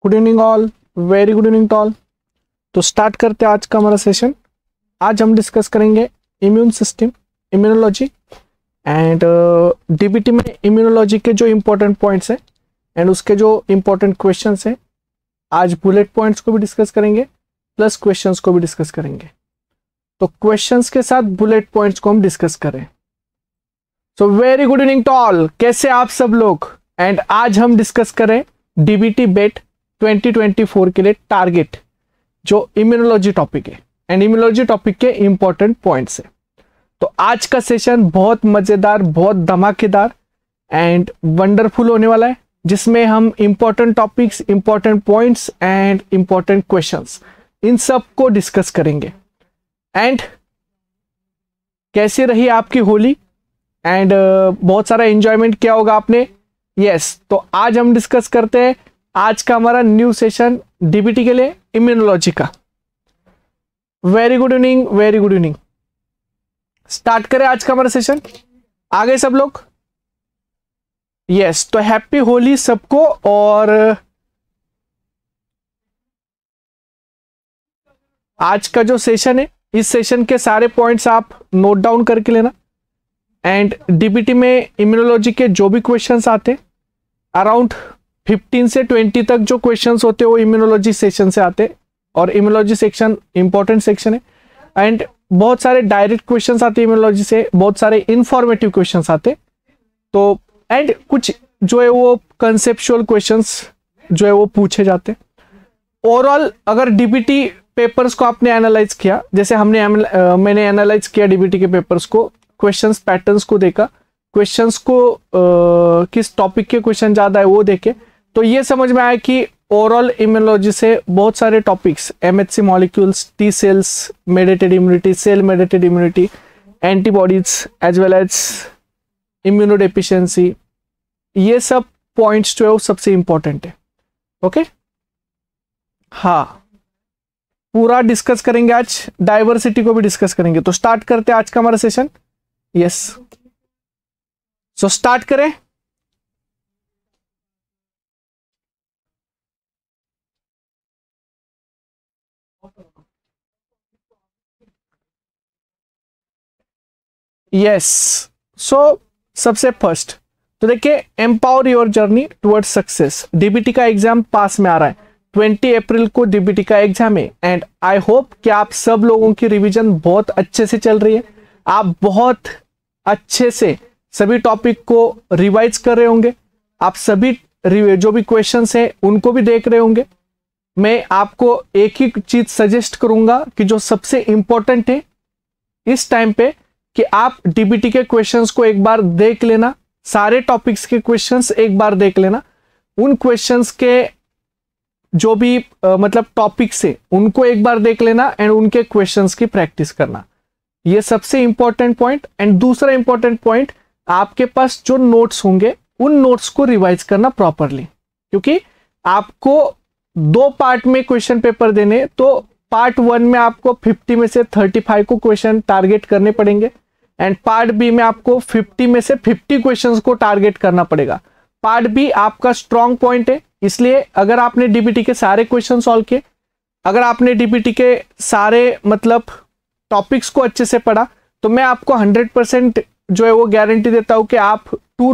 Good evening all, very good evening to all. तो start करते हैं आज का हमारा सेशन। आज हम डिस्कस करेंगे immune system, immunology and DBT में इम्यूनोलॉजी के जो इम्पोर्टेंट पॉइंट्स हैं एंड उसके जो इम्पोर्टेंट क्वेश्चंस हैं। आज बुलेट पॉइंट्स को भी डिस्कस करेंगे प्लस क्वेश्चंस को भी डिस्कस करेंगे। तो क्वेश्चंस के साथ बुलेट पॉइंट्स को हम डिस्कस करें। So very good evening to all, कैसे आप सब लोग। एंड आज हम डिस्कस करें डीबीटी बेट 2024 के लिए टारगेट जो इम्यूनोलॉजी टॉपिक है एंड इम्यूनोलॉजी टॉपिक के इंपॉर्टेंट पॉइंट्स है। तो आज का सेशन बहुत मजेदार, बहुत धमाकेदार एंड वंडरफुल होने वाला है, जिसमें हम important topics, important points and important questions इन सब को डिस्कस करेंगे। एंड कैसी रही आपकी होली एंड बहुत सारा एंजॉयमेंट किया होगा आपने। यस, तो आज हम डिस्कस करते हैं आज का हमारा न्यू सेशन डीबीटी के लिए इम्यूनोलॉजी का। Very good evening, very good evening. Start करें आज का हमारा सेशन। आ गए सब लोग? यस, तो हैप्पी होली सबको। और आज का जो सेशन है, इस सेशन के सारे पॉइंट्स आप नोट डाउन करके लेना। एंड डीबीटी में इम्यूनोलॉजी के जो भी क्वेश्चंस आते, अराउंड 15 से 20 तक जो क्वेश्चंस होते हैं वो इम्यूनोलॉजी सेक्शन से आते। और इम्यूनोलॉजी सेक्शन इंपॉर्टेंट सेक्शन है एंड बहुत सारे डायरेक्ट क्वेश्चंस आते हैं इम्यूनोलॉजी से, बहुत सारे इंफॉर्मेटिव क्वेश्चंस आते। तो एंड कुछ जो है वो कंसेप्चुअल क्वेश्चंस जो है वो पूछे जाते। ओवरऑल अगर डीबीटी पेपर्स को आपने एनालाइज किया, जैसे मैंने एनालाइज किया डीबीटी के पेपर्स को, क्वेश्चंस पैटर्न्स को देखा, क्वेश्चंस को किस टॉपिक के क्वेश्चन ज्यादा है वो देखे, तो ये समझ में आया कि ओवरऑल इम्यूनोलॉजी से बहुत सारे topics, MHC molecules, T cells, mediated immunity, cell mediated immunity, antibodies as well as immunodeficiency, ये सब पॉइंट्स जो है वो सबसे इंपॉर्टेंट है। ओके, हाँ, पूरा डिस्कस करेंगे आज, डाइवर्सिटी को भी डिस्कस करेंगे। तो स्टार्ट करते हैं आज का हमारा सेशन। यस, सो स्टार्ट करें। यस, सो सबसे फर्स्ट तो देखिए, empower your journey towards success. DBT का एग्जाम पास में आ रहा है, 20 अप्रैल को डीबीटी का एग्जाम है। एंड आई होप कि आप सब लोगों की रिवीजन बहुत अच्छे से चल रही है, आप बहुत अच्छे से सभी टॉपिक को रिवाइज कर रहे होंगे, आप सभी जो भी क्वेश्चंस हैं उनको भी देख रहे होंगे। मैं आपको एक ही चीज सजेस्ट करूंगा कि जो सबसे इंपॉर्टेंट है इस टाइम पे, कि आप डीबीटी के क्वेश्चंस को एक बार देख लेना, सारे टॉपिक्स के क्वेश्चंस एक बार देख लेना, उन क्वेश्चंस के जो भी मतलब टॉपिक्स है उनको एक बार देख लेना एंड उनके क्वेश्चंस की प्रैक्टिस करना, ये सबसे इंपॉर्टेंट पॉइंट। एंड दूसरा इंपॉर्टेंट पॉइंट, आपके पास जो नोट्स होंगे उन नोट्स को रिवाइज करना प्रॉपरली, क्योंकि आपको 2 पार्ट में क्वेश्चन पेपर देने, तो पार्ट 1 में आपको 50 में से 35 को क्वेश्चन टारगेट करने पड़ेंगे एंड पार्ट बी में आपको 50 में से 50 क्वेश्चंस को टारगेट करना पड़ेगा। पार्ट बी आपका स्ट्रॉन्ग पॉइंट है, इसलिए अगर आपने डीबीटी के सारे क्वेश्चन सॉल्व किए, अगर आपने डीबीटी के सारे मतलब टॉपिक्स को अच्छे से पढ़ा, तो मैं आपको 100% जो है वो गारंटी देता हूं कि आप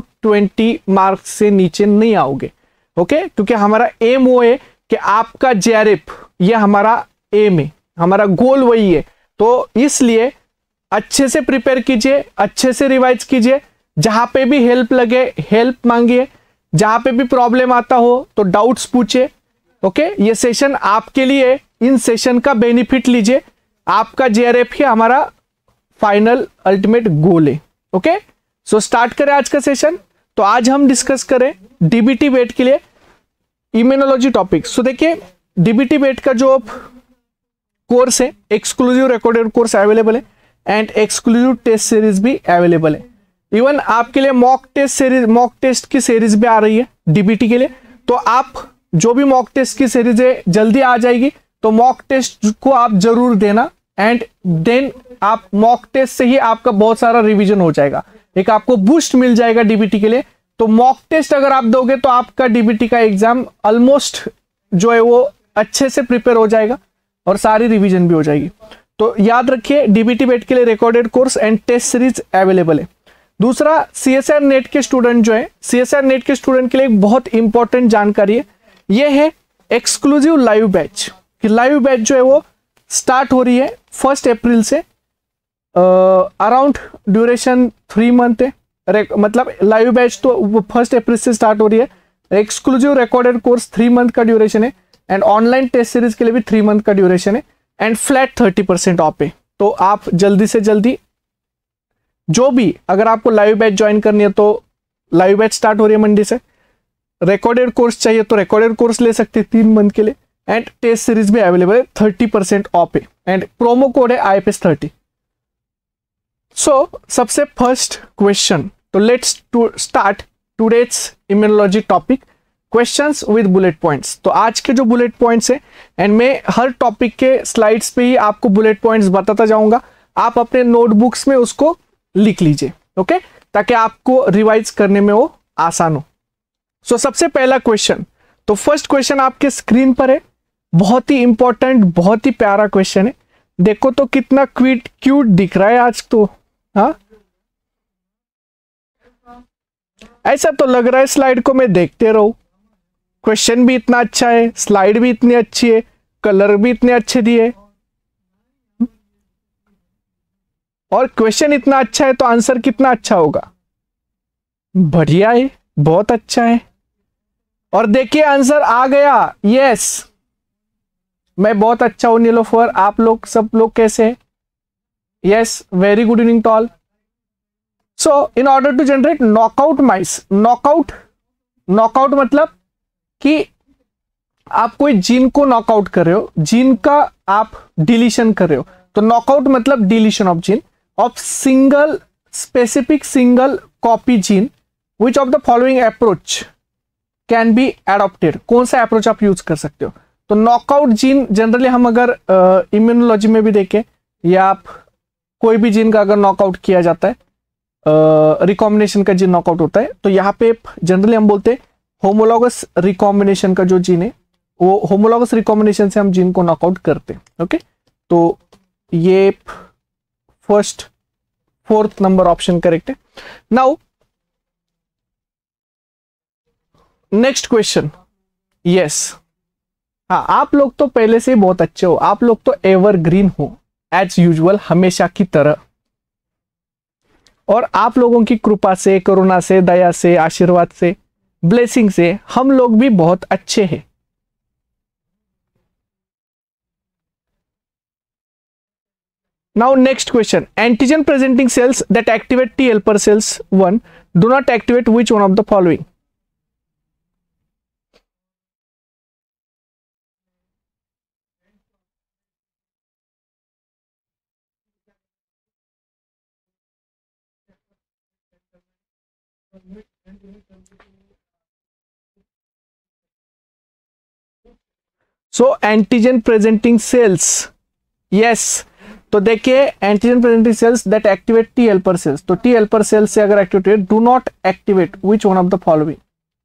220 मार्क्स से नीचे नहीं आओगे। ओके, क्योंकि हमारा एम वो है कि आपका जेआरएफ, ये हमारा एम है, हमारा गोल वही है। तो इसलिए अच्छे से प्रिपेयर कीजिए, अच्छे से रिवाइज कीजिए, जहां पे भी हेल्प लगे हेल्प मांगिए, जहां पे भी प्रॉब्लम आता हो तो डाउट्स पूछिए। ओके, ये सेशन आपके लिए, इन सेशन का बेनिफिट लीजिए, आपका जेआरएफ ही हमारा फाइनल अल्टीमेट गोल है। ओके, सो स्टार्ट करें आज का सेशन। तो आज हम डिस्कस करें डीबीटी बेट के लिए इम्यूनोलॉजी टॉपिक। सो देखिए, डीबीटी बेट का जो कोर्स है, एक्सक्लूसिव रिकॉर्डेड कोर्स अवेलेबल है एंड एक्सक्लूसिव टेस्ट सीरीज भी अवेलेबल है। इवन आपके लिए मॉक टेस्ट की सीरीज भी आ रही है डीबीटी के लिए। तो आप जो भी मॉक टेस्ट की सीरीज है जल्दी आ जाएगी, तो मॉक टेस्ट को आप जरूर देना एंड देन आप मॉक टेस्ट से ही आपका बहुत सारा रिवीजन हो जाएगा, एक आपको बूस्ट मिल जाएगा डीबीटी के लिए। तो मॉक टेस्ट अगर आप दोगे तो आपका डीबीटी का एग्जाम ऑलमोस्ट जो है वो अच्छे से प्रिपेयर हो जाएगा और सारी रिवीजन भी हो जाएगी। तो याद रखिए डीबीटी बेट के लिए recorded course and test series available है। दूसरा, सीएसआर नेट के स्टूडेंट जो है, सीएसआर नेट के स्टूडेंट के लिए एक बहुत इंपॉर्टेंट जानकारी है, ये है एक्सक्लूसिव लाइव बैच। कि लाइव बैच जो है वो स्टार्ट हो रही है 1 अप्रैल से, अराउंड ड्यूरेशन 3 मंथ है। मतलब लाइव बैच तो 1 अप्रैल से स्टार्ट हो रही है, एक्सक्लूसिव रिकॉर्डेड कोर्स 3 मंथ का ड्यूरेशन है, एंड ऑनलाइन टेस्ट सीरीज के लिए भी 3 मंथ का ड्यूरेशन है, एंड फ्लैट 30% ऑफ है। तो आप जल्दी से जल्दी जो भी, अगर आपको लाइव बैच ज्वाइन करनी है तो लाइव बैच स्टार्ट हो रही है मंडे से, रिकॉर्डेड कोर्स चाहिए तो रिकॉर्डेड कोर्स ले सकते हैं 3 मंथ के लिए, एंड टेस्ट सीरीज भी अवेलेबल है, 30% ऑफ है, एंड प्रोमो कोड है IPS30। सो सबसे फर्स्ट क्वेश्चन, तो let's start today's immunology topic, questions with bullet points. तो आज के जो बुलेट पॉइंट्स है, एंड मैं हर टॉपिक के स्लाइड्स पे ही आपको बुलेट पॉइंट्स बताता जाऊंगा, आप अपने नोटबुक्स में उसको लिख लीजिए, ओके, ताकि आपको रिवाइज करने में वो आसान हो। सो सबसे पहला क्वेश्चन, तो फर्स्ट क्वेश्चन आपके स्क्रीन पर है, बहुत ही इंपॉर्टेंट, बहुत ही प्यारा क्वेश्चन है। देखो तो कितना क्यूट दिख रहा है आज तो, हाँ ऐसा तो लग रहा है स्लाइड को मैं देखते रहूं। क्वेश्चन भी इतना अच्छा है, स्लाइड भी इतनी अच्छी है, कलर भी इतने अच्छे दिए, और क्वेश्चन इतना अच्छा है तो आंसर कितना अच्छा होगा। बढ़िया है, बहुत अच्छा है। और देखिए आंसर आ गया, यस, मैं बहुत अच्छा हूं नीलोफर, आप लोग सब लोग कैसे हैं? Yes, very good evening to all. So in order to generate knockout mice, knockout मतलब कि आप कोई जीन को नॉकआउट कर रहे हो, जीन का आप डिलीशन कर रहे हो, तो नॉकआउट मतलब deletion of gene of single specific single copy gene, which of the following approach can be adopted, कौन सा अप्रोच आप यूज कर सकते हो। तो नॉकआउट जीन जनरली हम अगर इम्यूनोलॉजी में भी देखें, या आप कोई भी जीन का अगर नॉकआउट किया जाता है, रिकॉम्बिनेशन का जीन नॉकआउट होता है, तो यहाँ पे जनरली हम बोलते हैं होमोलॉगस रिकॉम्बिनेशन का जो जीन है, वो होमोलॉगस रिकॉम्बिनेशन से हम जीन को नॉकआउट करते हैं, ओके। तो ये first 4th number option correct है। नाउ नेक्स्ट क्वेश्चन, यस, हाँ आप लोग तो पहले से बहुत अच्छे हो, आप लोग तो एवरग्रीन हो एज यूजुअल, हमेशा की तरह, और आप लोगों की कृपा से, करुणा से, दया से, आशीर्वाद से, ब्लेसिंग से हम लोग भी बहुत अच्छे हैं। Now next question, antigen presenting cells that activate T helper cells 1 do not activate which one of the following? So antigen presenting cells, yes, तो देखिए antigen presenting cells that activate T helper cells, तो T helper cells से अगर activate, do not activate which one of the following,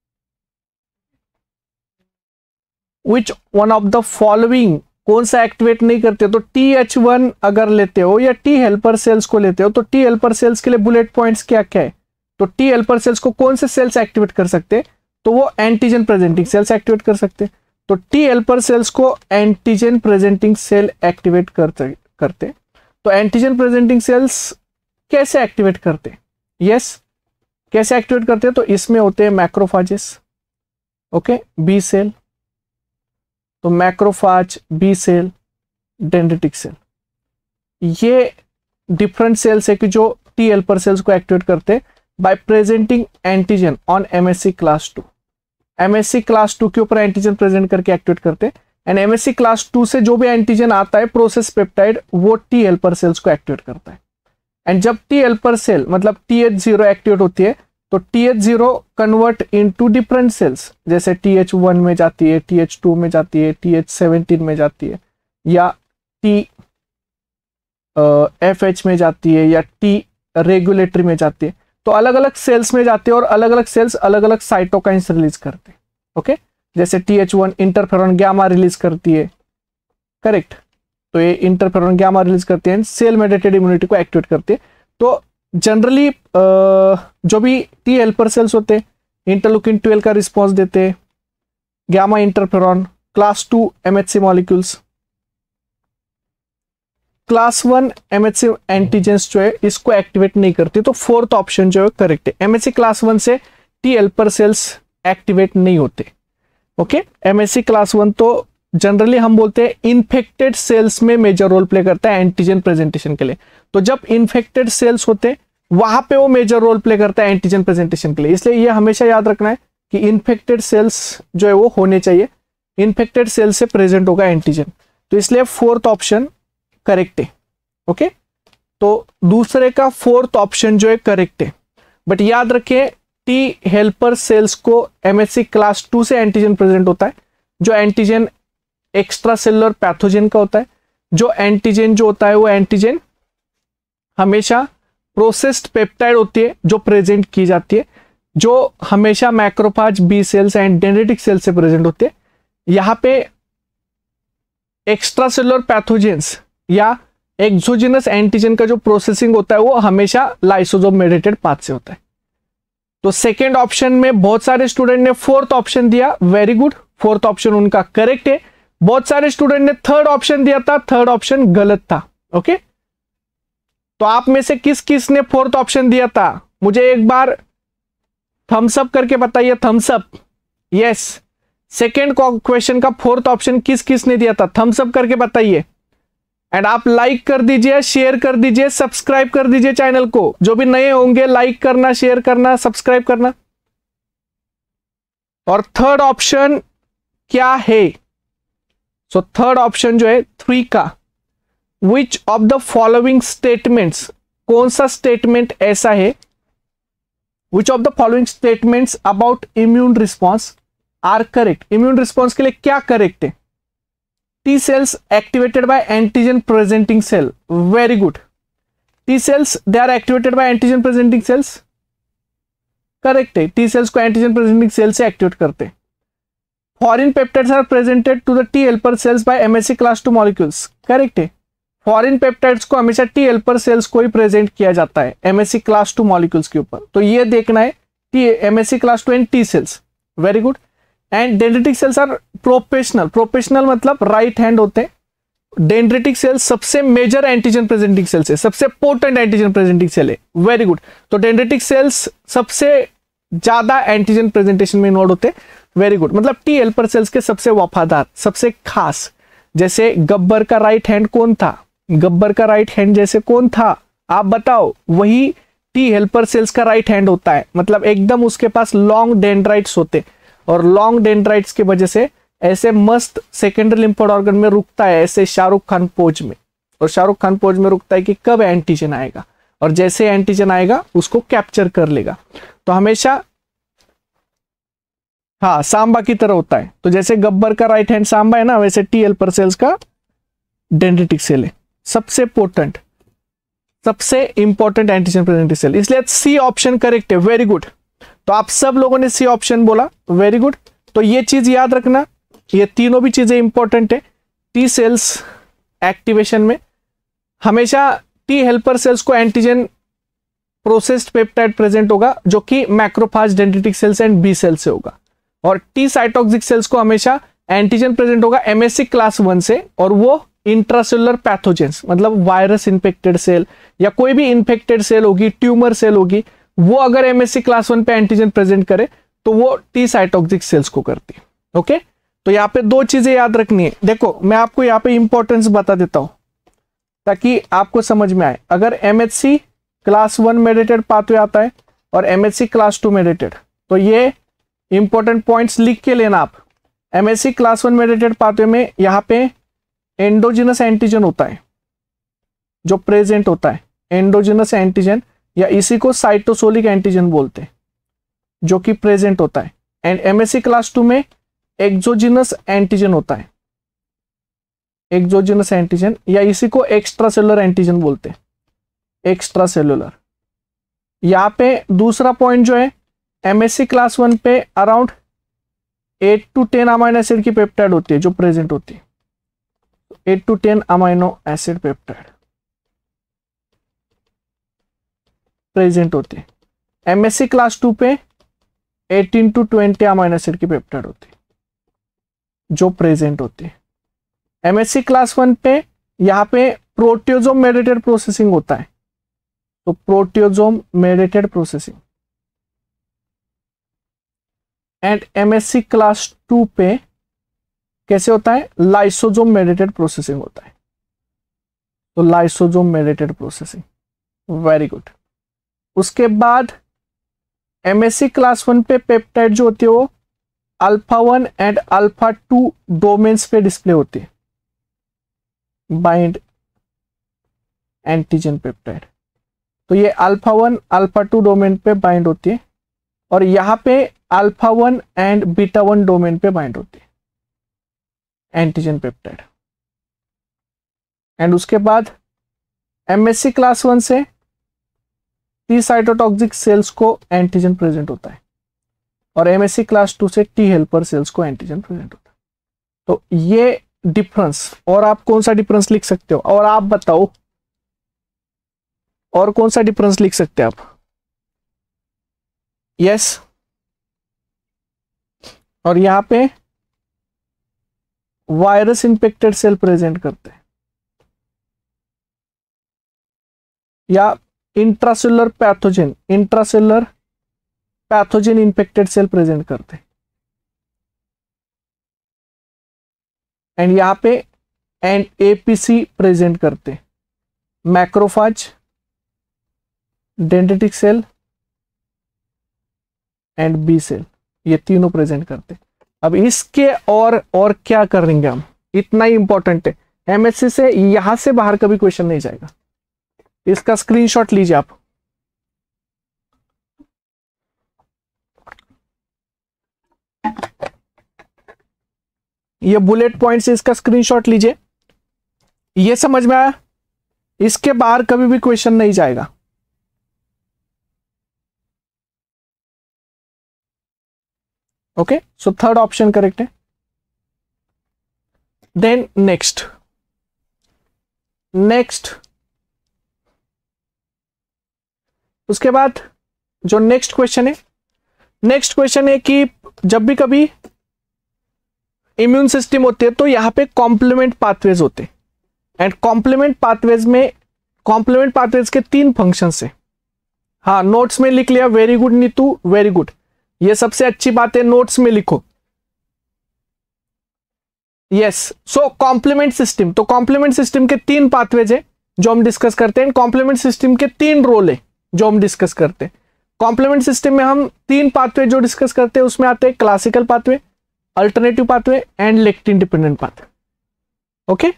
which one of the following, कौन सा activate नहीं करते। तो TH1 अगर लेते हो या टी हेल्पर सेल्स को लेते हो, तो टी हेल्पर सेल्स के लिए बुलेट पॉइंट्स क्या क्या है, तो टी हेल्पर सेल्स को कौन से सेल्स एक्टिवेट कर सकते हैं, तो वो एंटीजन प्रेजेंटिंग सेल्स एक्टिवेट कर सकते हैं। तो टी हेल्पर सेल्स को एंटीजन प्रेजेंटिंग सेल एक्टिवेट करते। तो एंटीजन प्रेजेंटिंग सेल्स कैसे एक्टिवेट करते, यस, कैसे एक्टिवेट करते हैं, तो इसमें होते हैं मैक्रोफाजेस, ओके, बी सेल, तो macrophage, B cell, dendritic cell, ये डिफरेंट सेल्स है कि जो टी हेल्पर सेल्स को एक्टिवेट करते हैं by presenting antigen on MSC class 2। MSC class 2 के ऊपर एंटीजन प्रेजेंट करके एक्टिवेट करते हैं, एंड MSC क्लास 2 से जो भी एंटीजन आता है प्रोसेस पेप्टाइड, वो टी हेल्पर सेल्स को एक्टिवेट करता है। एंड जब टी हेल्पर सेल मतलब TH0 एक्टिवेट होती है, तो TH0 convert into different cells, जैसे TH1 में जाती है, TH2 में जाती है, TH17 में जाती है, या FH में जाती है, या T रेगुलेटरी में जाती है। तो अलग अलग सेल्स में जाते हैं और अलग अलग सेल्स अलग अलग साइटोकाइंस रिलीज करते हैं, ओके। जैसे TH1 इंटरफेरॉन गामा रिलीज करती है, करेक्ट। तो ये इंटरफेरॉन गामा रिलीज करती है, सेल मेडिएटेड इम्यूनिटी को एक्टिवेट करती है। तो जनरली जो भी टी हेल्पर सेल्स होते हैं इंटरलुकिन 12 का रिस्पॉन्स देते हैं, gamma interferon, class 2 MHC molecules, class 1 MHC antigens जो है इसको एक्टिवेट नहीं करती। तो फोर्थ ऑप्शन जो है करेक्ट है। MHC क्लास 1 से टी हेल्पर सेल्स एक्टिवेट नहीं होते। ओके, MHC क्लास 1 तो जनरली हम बोलते हैं इन्फेक्टेड सेल्स में मेजर रोल प्ले करता है एंटीजन प्रेजेंटेशन के लिए। तो जब इन्फेक्टेड सेल्स होते हैं वहां पे वो मेजर रोल प्ले करता है एंटीजन प्रेजेंटेशन के लिए। इसलिए ये हमेशा याद रखना है कि इन्फेक्टेड सेल्स जो है वो होने चाहिए, इन्फेक्टेड सेल्स से प्रेजेंट होगा एंटीजन। तो इसलिए फोर्थ ऑप्शन करेक्ट है। ओके, तो दूसरे का फोर्थ ऑप्शन जो है करेक्ट है। बट याद रखें टी हेल्पर सेल्स को MHC क्लास 2 से एंटीजन प्रेजेंट होता है, जो एंटीजन एक्स्ट्रा सेलुलर पैथोजन का होता है। जो एंटीजन जो होता है वो एंटीजन हमेशा प्रोसेस्ड पेप्टाइड होती है जो प्रेजेंट की जाती है, जो हमेशा macrophage, B cells and dendritic cells से प्रेजेंट होते हैं। यहां पे एक्स्ट्रा सेलुलर पैथोजेंस या एक्सोजिनस एंटीजन का जो प्रोसेसिंग होता है वो हमेशा लाइसोसोम मेडिएटेड पाथ से होता है। तो सेकेंड ऑप्शन में बहुत सारे स्टूडेंट ने फोर्थ ऑप्शन दिया, वेरी गुड, फोर्थ ऑप्शन उनका करेक्ट है। बहुत सारे स्टूडेंट ने थर्ड ऑप्शन दिया था, थर्ड ऑप्शन गलत था। ओके, तो आप में से किस किस ने फोर्थ ऑप्शन दिया था मुझे एक बार थम्स अप करके बताइए, thumbs up. Yes, second question का फोर्थ ऑप्शन किस किस ने दिया था, थम्स अप करके बताइए। एंड आप लाइक कर दीजिए, शेयर कर दीजिए, सब्सक्राइब कर दीजिए चैनल को। जो भी नए होंगे लाइक करना, शेयर करना, सब्सक्राइब करना। और थर्ड ऑप्शन क्या है? सो थर्ड ऑप्शन जो है 3 का, which of the following statements, कौन सा स्टेटमेंट ऐसा है, which of the following statements about immune response are correct. Immune response के लिए क्या करेक्ट है? T cells activated by antigen presenting cell, very good. T cells they are activated by antigen presenting cells, correct है। T cells को antigen presenting cell से activate करते हैं। Foreign peptides are presented to the T helper cells by MHC class 2 molecules, correct है। Foreign peptides को हमेशा T helper cells को ही present किया जाता है MHC class 2 molecules के ऊपर। तो ये देखना है MHC class 2 and T cells, very good. And dendritic cells are professional, professional मतलब राइट हैंड होते हैं। डेंड्रिटिक सेल्स सबसे मेजर एंटीजन प्रेजेंटिंग सेल्स है, सबसे पोटेंट एंटीजन प्रेजेंटिंग सेल है, वेरी गुड। तो डेंड्रिटिक सेल्स सबसे ज्यादा एंटीजन प्रेजेंटेशन में इन्वॉल्व होते हैं, वेरी गुड। मतलब टी हेल्पर सेल्स के सबसे वफादार, सबसे खास। जैसे गब्बर का राइट हैंड कौन था? गब्बर का राइट हैंड जैसे कौन था आप बताओ? वही टी हेल्पर सेल्स का राइट हैंड होता है। मतलब एकदम उसके पास लॉन्ग डेंड्राइट्स होते, और लॉन्ग डेंड्राइट्स की वजह से ऐसे मस्त सेकेंडरी लिम्फोइड ऑर्गन में रुकता है, ऐसे शाहरुख खान पोज में। और शाहरुख खान पोज में रुकता है कि कब एंटीजन आएगा, और जैसे एंटीजन आएगा उसको कैप्चर कर लेगा। तो हमेशा हाँ सांबा की तरह होता है। तो जैसे गब्बर का राइट हैंड सांबा है ना, वैसे टी हेल्पर सेल्स का डेंड्रिटिक सेल है, सबसे पोटेंट, सबसे इंपॉर्टेंट एंटीजन प्रेजेंटिंग सेल। इसलिए सी ऑप्शन करेक्ट है, वेरी गुड। तो आप सब लोगों ने सी ऑप्शन बोला, वेरी गुड। तो ये चीज याद रखना, ये तीनों भी चीजें इंपॉर्टेंट है। टी सेल्स एक्टिवेशन में हमेशा टी हेल्पर सेल्स को एंटीजन प्रोसेस्ड पेप्टाइड प्रेजेंट होगा, जो कि macrophage, dendritic cells and B cell से होगा। और टी साइटोक्सिक सेल्स को हमेशा एंटीजन प्रेजेंट होगा MHC क्लास 1 से, और वो इंट्रासेलुलर पैथोजेंस मतलब वायरस इन्फेक्टेड सेल या कोई भी इन्फेक्टेड सेल होगी, ट्यूमर सेल होगी, वो अगर MHC क्लास 1 पे एंटीजन प्रेजेंट करे तो वो टी साइटोक्सिक सेल्स को करती है। ओके, तो यहाँ पे दो चीजें याद रखनी है। देखो मैं आपको यहाँ पे इंपॉर्टेंस बता देता हूं ताकि आपको समझ में आए। अगर MHC क्लास 1 मेडिएटेड पाथवे आता है और MHC क्लास 2 मेडिएटेड, तो ये इंपॉर्टेंट पॉइंट्स लिख के लेना आप। MHC क्लास 1 मेडिएटेड पाथवे में यहाँ पे एंडोजिनस एंटीजन होता है जो प्रेजेंट होता है, एंडोजिनस एंटीजन, या इसी को साइटोसोलिक एंटीजन बोलते हैं, जो कि प्रेजेंट होता है। एंड MHC क्लास 2 में एक्सोजिनस एंटीजन होता है, एक्सोजिनस एंटीजन, या इसी को एक्स्ट्रा सेलुलर एंटीजन बोलते हैं, एक्स्ट्रा सेलुलर। यहाँ पे दूसरा पॉइंट जो है MHC क्लास 1 पे अराउंड 8 to 10 अमाइनो एसिड की पेप्टाइड होती है जो प्रेजेंट होती है, 8 to 10 amino acid peptide present होती है। एमएससी क्लास 2 पे 18 to 20 अमाइनो एसिड की पेप्टाइड होती है जो प्रेजेंट होती है। एमएससी क्लास 1 पे यहां पे प्रोटियोजोम मेडिएटेड प्रोसेसिंग होता है, तो proteasome mediated processing. And MHC class 2 पे कैसे होता है, लाइसोजोम मेडिएटेड प्रोसेसिंग होता है, तो lysosome mediated processing, very good. उसके बाद एमएससी क्लास 1 पे पेप्टाइड जो होती है वो अल्फा 1 एंड अल्फा 2 डोमेन्स पे डिस्प्ले होती है, बाइंड एंटीजन पेप्टाइड, तो ये अल्फा 1 अल्फा 2 डोमेन पे बाइंड होती है, और यहां पे अल्फा 1 एंड बीटा 1 डोमेन पे बाइंड होती है एंटीजन पेप्टाइड। एंड उसके बाद एमएससी क्लास 1 से टी साइटोटॉक्सिक सेल्स को एंटीजन प्रेजेंट होता है, और एमएससी क्लास 2 से टी हेल्पर सेल्स को एंटीजन प्रेजेंट होता है। तो ये डिफरेंस, और आप कौन सा डिफरेंस लिख सकते हो, और आप बताओ और कौन सा डिफरेंस लिख सकते हैं आप? यस, और यहां पे वायरस इंफेक्टेड सेल प्रेजेंट करते हैं, या intracellular pathogen infected cell present करते हैं। एंड यहां पे एंड एपीसी प्रेजेंट करते, macrophage, dendritic cell and B cell, ये तीनों प्रेजेंट करते। अब इसके और क्या करेंगे हम, इतना ही इंपॉर्टेंट है, एमएससी से यहां से बाहर कभी क्वेश्चन नहीं जाएगा, इसका स्क्रीनशॉट लीजिए आप। ये बुलेट पॉइंट से इसका स्क्रीनशॉट लीजिए, ये समझ में आया, इसके बाहर कभी भी क्वेश्चन नहीं जाएगा। Okay, so third option correct है। देन नेक्स्ट उसके बाद जो नेक्स्ट क्वेश्चन है कि जब भी कभी इम्यून सिस्टम होते हैं तो यहां पे कॉम्प्लीमेंट पाथवेज होते हैं, एंड कॉम्प्लीमेंट पाथवेज के 3 फंक्शंस है। हाँ, नोट्स में लिख लिया, very good Neetu, very good, ये सबसे अच्छी बात है, नोट्स में लिखो। यस, सो कॉम्प्लीमेंट सिस्टम, तो कॉम्प्लीमेंट सिस्टम के 3 पाथवेज है जो हम डिस्कस करते हैं, कॉम्प्लीमेंट सिस्टम के 3 रोल है जो हम डिस्कस करते हैं। कॉम्प्लीमेंट सिस्टम में हम 3 पाथवे जो डिस्कस करते हैं उसमें आते हैं classical pathway, alternative pathway and lectin dependent pathway. Okay,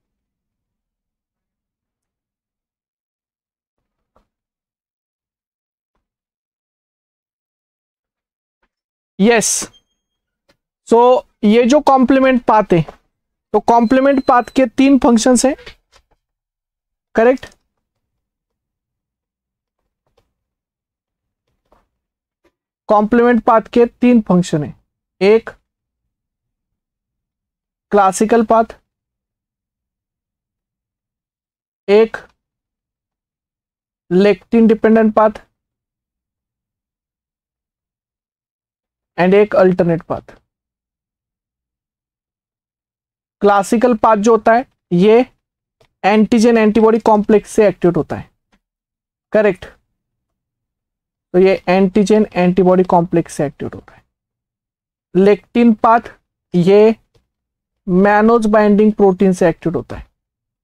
yes, so ये जो कॉम्प्लीमेंट पाथ है, तो कॉम्प्लीमेंट पाथ के 3 फंक्शंस हैं, करेक्ट। कॉम्प्लीमेंट पाथ के 3 फंक्शन है, एक क्लासिकल पाथ, एक लेक्टिन डिपेंडेंट पाथ एंड एक अल्टरनेट पाथ। क्लासिकल पाथ जो होता है ये एंटीजन एंटीबॉडी कॉम्प्लेक्स से एक्टिवेट होता है, करेक्ट, तो ये एंटीजन एंटीबॉडी कॉम्प्लेक्स से एक्टिवेट होता है। लेक्टिन पाथ ये मैनोज बाइंडिंग प्रोटीन से एक्टिवेट होता है,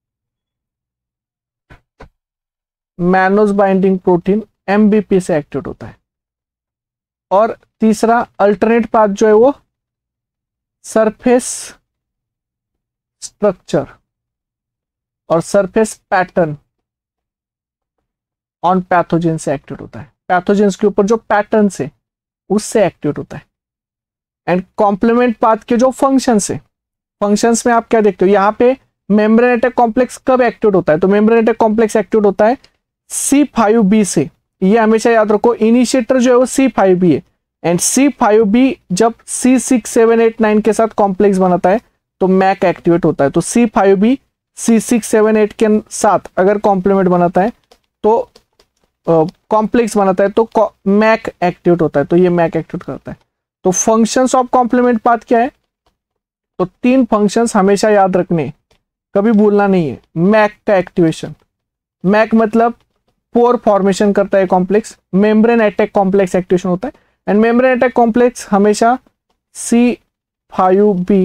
मैनोज बाइंडिंग प्रोटीन एमबीपी से एक्टिवेट होता है। और तीसरा अल्टरनेट पाथ जो है वो सरफेस स्ट्रक्चर और सरफेस पैटर्न ऑन पैथोजन से एक्टिवेट होता है, पैथोजेंस के ऊपर जो पैटर्न है उससे एक्टिवेट होता है। एंड कॉम्प्लीमेंट पाथ के जो फंक्शंस है, फंक्शंस में आप क्या देखते हो, यहाँ पे मेम्ब्रेन अटैक कॉम्प्लेक्स कब एक्टिवेट होता है, तो मेम्ब्रेन अटैक कॉम्प्लेक्स एक्टिवेट होता है C5b से, ये हमेशा याद रखो, इनिशिएटर जो है वो C5b है, एंड C5b जब C678 के साथ कॉम्प्लेक्स बनाता है तो मैक एक्टिवेट होता है। तो C5b C678 के साथ अगर कॉम्प्लीमेंट बनाता है तो कॉम्प्लेक्स बनाता है तो मैक एक्टिवेट होता है, तो ये मैक एक्टिवेट करता है। तो फंक्शंस ऑफ कॉम्प्लीमेंट पाथ क्या है? तो 3 फंक्शंस हमेशा याद रखने, कभी भूलना नहीं है। मैक का एक्टिवेशन, मैक मतलब पोर फॉर्मेशन करता है complex, membrane attack complex activation होता है, एंड मेम्ब्रेन अटैक कॉम्प्लेक्स हमेशा C5b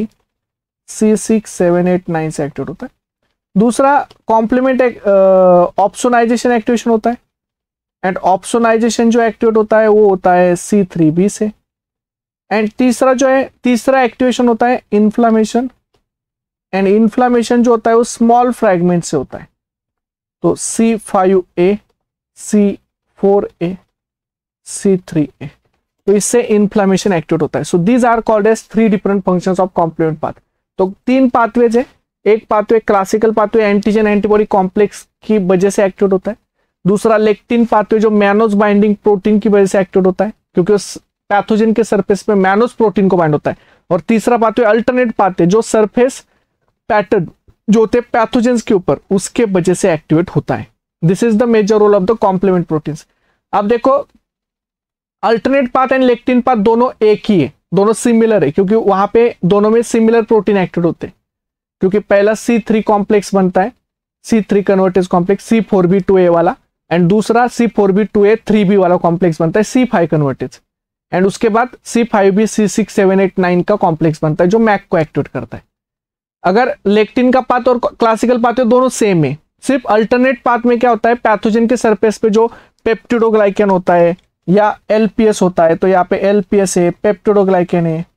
C678 से एक्टिवेट होता है। दूसरा कॉम्प्लीमेंट ऑप्सोनाइजेशन एक्टिवेशन होता है, एंड ऑप्सोनाइजेशन जो एक्टिवेट होता है वो होता है C3b से। एंड तीसरा एक्टिवेशन होता है इन्फ्लामेशन, एंड इन्फ्लामेशन जो होता है वो स्मॉल फ्रैगमेंट से होता है। तो C5a C4a C3a, तो इससे इन्फ्लामेशन एक्टिवेट होता है। So these are called as 3 different functions of complement path. तो 3 पाथवेज है। एक pathway classical pathway antigen antibody complex की वजह से एक्टिवेट होता है। दूसरा लेक्टिन पाथवे जो मैनोस बाइंडिंग प्रोटीन की वजह से एक्टिवेट होता है, क्योंकि उस पैथोजन के सरफेस पे मैनोस प्रोटीन को बाइंड होता है। और तीसरा पाथवे अल्टरनेट पाथवे जो सरफेस पैटर्न जो होते हैं पैथोजेंस के ऊपर, उसके वजह से एक्टिवेट होता है। This is the major role of the complement proteins. अब देखो alternate path and lectin path दोनों एक ही है, दोनों सिमिलर है, क्योंकि वहां पे दोनों में सिमिलर प्रोटीन एक्टिवेट होते हैं। क्योंकि पहला C3 कॉम्प्लेक्स बनता है, C3 कन्वर्टेज कॉम्प्लेक्स C4b2a वाला, एंड दूसरा C4b2a 3b वाला कॉम्प्लेक्स बनता है C5 कन्वर्टेज, एंड उसके बाद C5b C678 का कॉम्प्लेक्स बनता है जो मैक को एक्टिवेट करता है। अगर लेक्टिन का पाथ और क्लासिकल पाथ है दोनों सेम है, सिर्फ अल्टरनेट पाथ में क्या होता है, पैथोजन के सरफेस पे जो पेप्टिडोग्लाइकन होता है या LPS होता है, तो यहाँ पे LPS है, पेप्टिडोग्लाइकन है,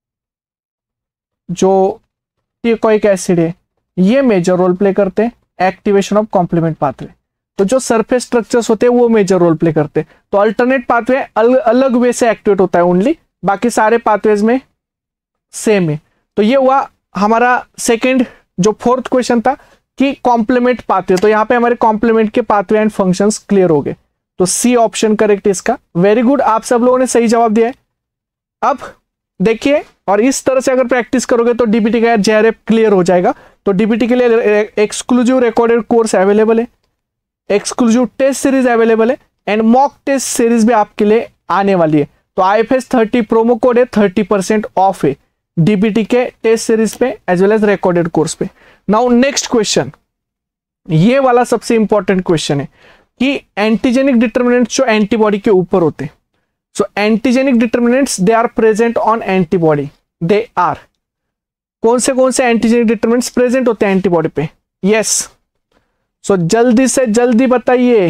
जो टिकोइक एसिड है, ये मेजर रोल प्ले करते हैं एक्टिवेशन ऑफ कॉम्प्लीमेंट पाथवे। तो जो सरफेस स्ट्रक्चर्स होते हैं वो मेजर रोल प्ले करते हैं। तो अल्टरनेट पाथवे अलग वे से एक्टिवेट होता है ओनली, बाकी सारे पाथवेज में सेम है। तो ये हुआ हमारा सेकंड। जो 4th क्वेश्चन था कि कॉम्प्लीमेंट पाथवे, तो यहाँ पे हमारे कॉम्प्लीमेंट के पाथवे एंड फंक्शंस क्लियर हो गए। तो C ऑप्शन करेक्ट इसका। वेरी गुड, आप सब लोगों ने सही जवाब दिया है। अब देखिए, और इस तरह से अगर प्रैक्टिस करोगे तो डीबीटी का JRF क्लियर हो जाएगा। तो डीबीटी के लिए एक्सक्लूसिव रिकॉर्डेड कोर्स अवेलेबल है, एक्सक्लूसिव टेस्ट सीरीज अवेलेबल है, एंड मॉक टेस्ट सीरीज भी आपके लिए आने वाली है। तो IFS 30 प्रोमो कोड है, 30% ऑफ है डीबीटी के टेस्ट सीरीज पे as well as recorded course पे। नाउ नेक्स्ट क्वेश्चन, ये वाला सबसे इंपॉर्टेंट क्वेश्चन है कि एंटीजेनिक डिटर्मिनेंट्स जो एंटीबॉडी के ऊपर होते हैं। So antigenic determinants they are present on antibody, they are कौन से एंटीजेनिक डिटर्मिनेंट्स प्रेजेंट होते हैं एंटीबॉडी पे? यस, सो जल्दी से जल्दी बताइए।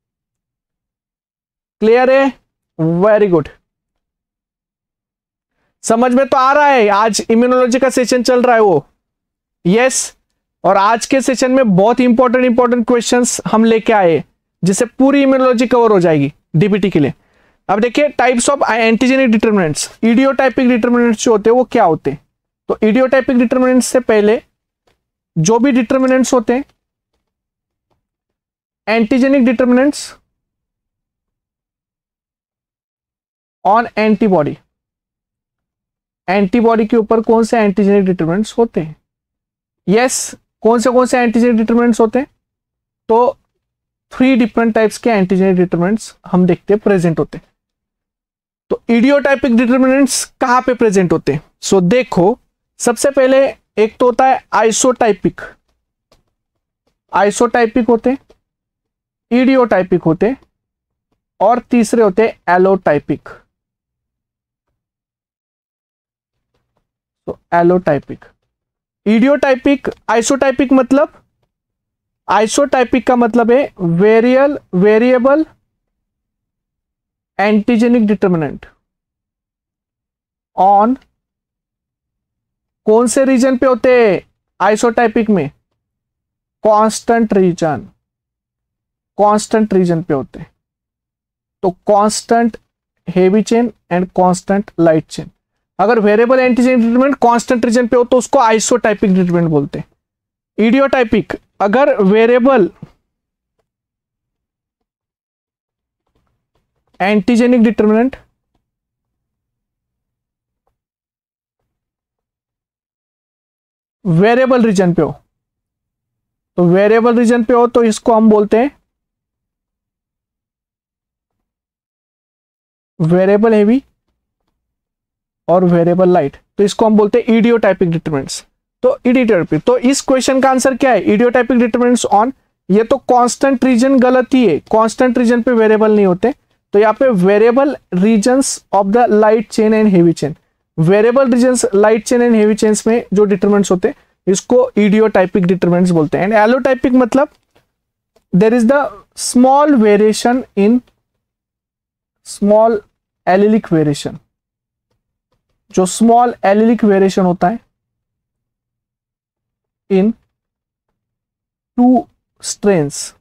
क्लियर है? वेरी गुड, समझ में तो आ रहा है। आज इम्यूनोलॉजी का सेशन चल रहा है वो, यस। और आज के सेशन में बहुत इंपॉर्टेंट क्वेश्चंस हम लेके आए जिससे पूरी इम्यूनोलॉजी कवर हो जाएगी डीबीटी के लिए। अब देखिए types of antigenic determinants. Idiotypic determinants जो होते हैं वो क्या होते हैं? तो इडियोटाइपिक डिटर्मिनेंट्स से पहले जो भी डिटर्मिनेंट्स होते हैं, antigenic determinants on antibody, antibody के ऊपर कौन से एंटीजेनिक डिटर्मिनेंट्स होते हैं? यस, कौन से एंटीजेनिक डिटर्मिनेंट्स होते हैं? तो 3 डिफरेंट टाइप्स के एंटीजेनिक डिटर्मिनेंट्स हम देखते हैं प्रेजेंट होते हैं। तो इडियोटाइपिक डिटर्मिनेंट्स कहां पे प्रेजेंट होते हैं? सो देखो, सबसे पहले एक तो होता है आइसोटाइपिक, आइसोटाइपिक होते हैं, इडियोटाइपिक होते हैं, और तीसरे होते हैं एलोटाइपिक। तो एलोटाइपिक, इडियोटाइपिक, आइसोटाइपिक मतलब, आइसोटाइपिक का मतलब है वेरिएबल एंटीजेनिक डिटर्मिनेंट ऑन कौन से रीजन पे होते हैं आइसोटाइपिक में? कांस्टेंट रीजन पे होते हैं। तो constant heavy chain and constant light chain. अगर variable antigenic determinant constant region पे हो तो उसको आइसोटाइपिक डिटर्मिनेंट बोलते हैं। इडियोटाइपिक, अगर variable antigenic determinant variable region पे हो, तो वेरिएबल रीजन पे हो तो इसको हम बोलते हैं वेरिएबल हेवी और वेरिएबल लाइट, तो इसको हम बोलते हैं इडियोटाइपिक डिटरमिनेंट्स। तो इडियोटाइपिक, तो इस क्वेश्चन का आंसर क्या है? Idiotypic determinants on. ये तो कांस्टेंट रीजन गलत ही है, कांस्टेंट रीजन पे वेरिएबल नहीं होते, तो यहाँ पे variable regions of the light chain and heavy chain, variable regions light chain and heavy chains में जो डिटरमिनेंट्स होते हैं इसको इडियोटाइपिक डिटरमिनेंट्स बोलते हैं। एंड एलोटाइपिक मतलब there is the small variation in small allelic variation, जो स्मॉल एलिलिक वेरिएशन होता है in two strains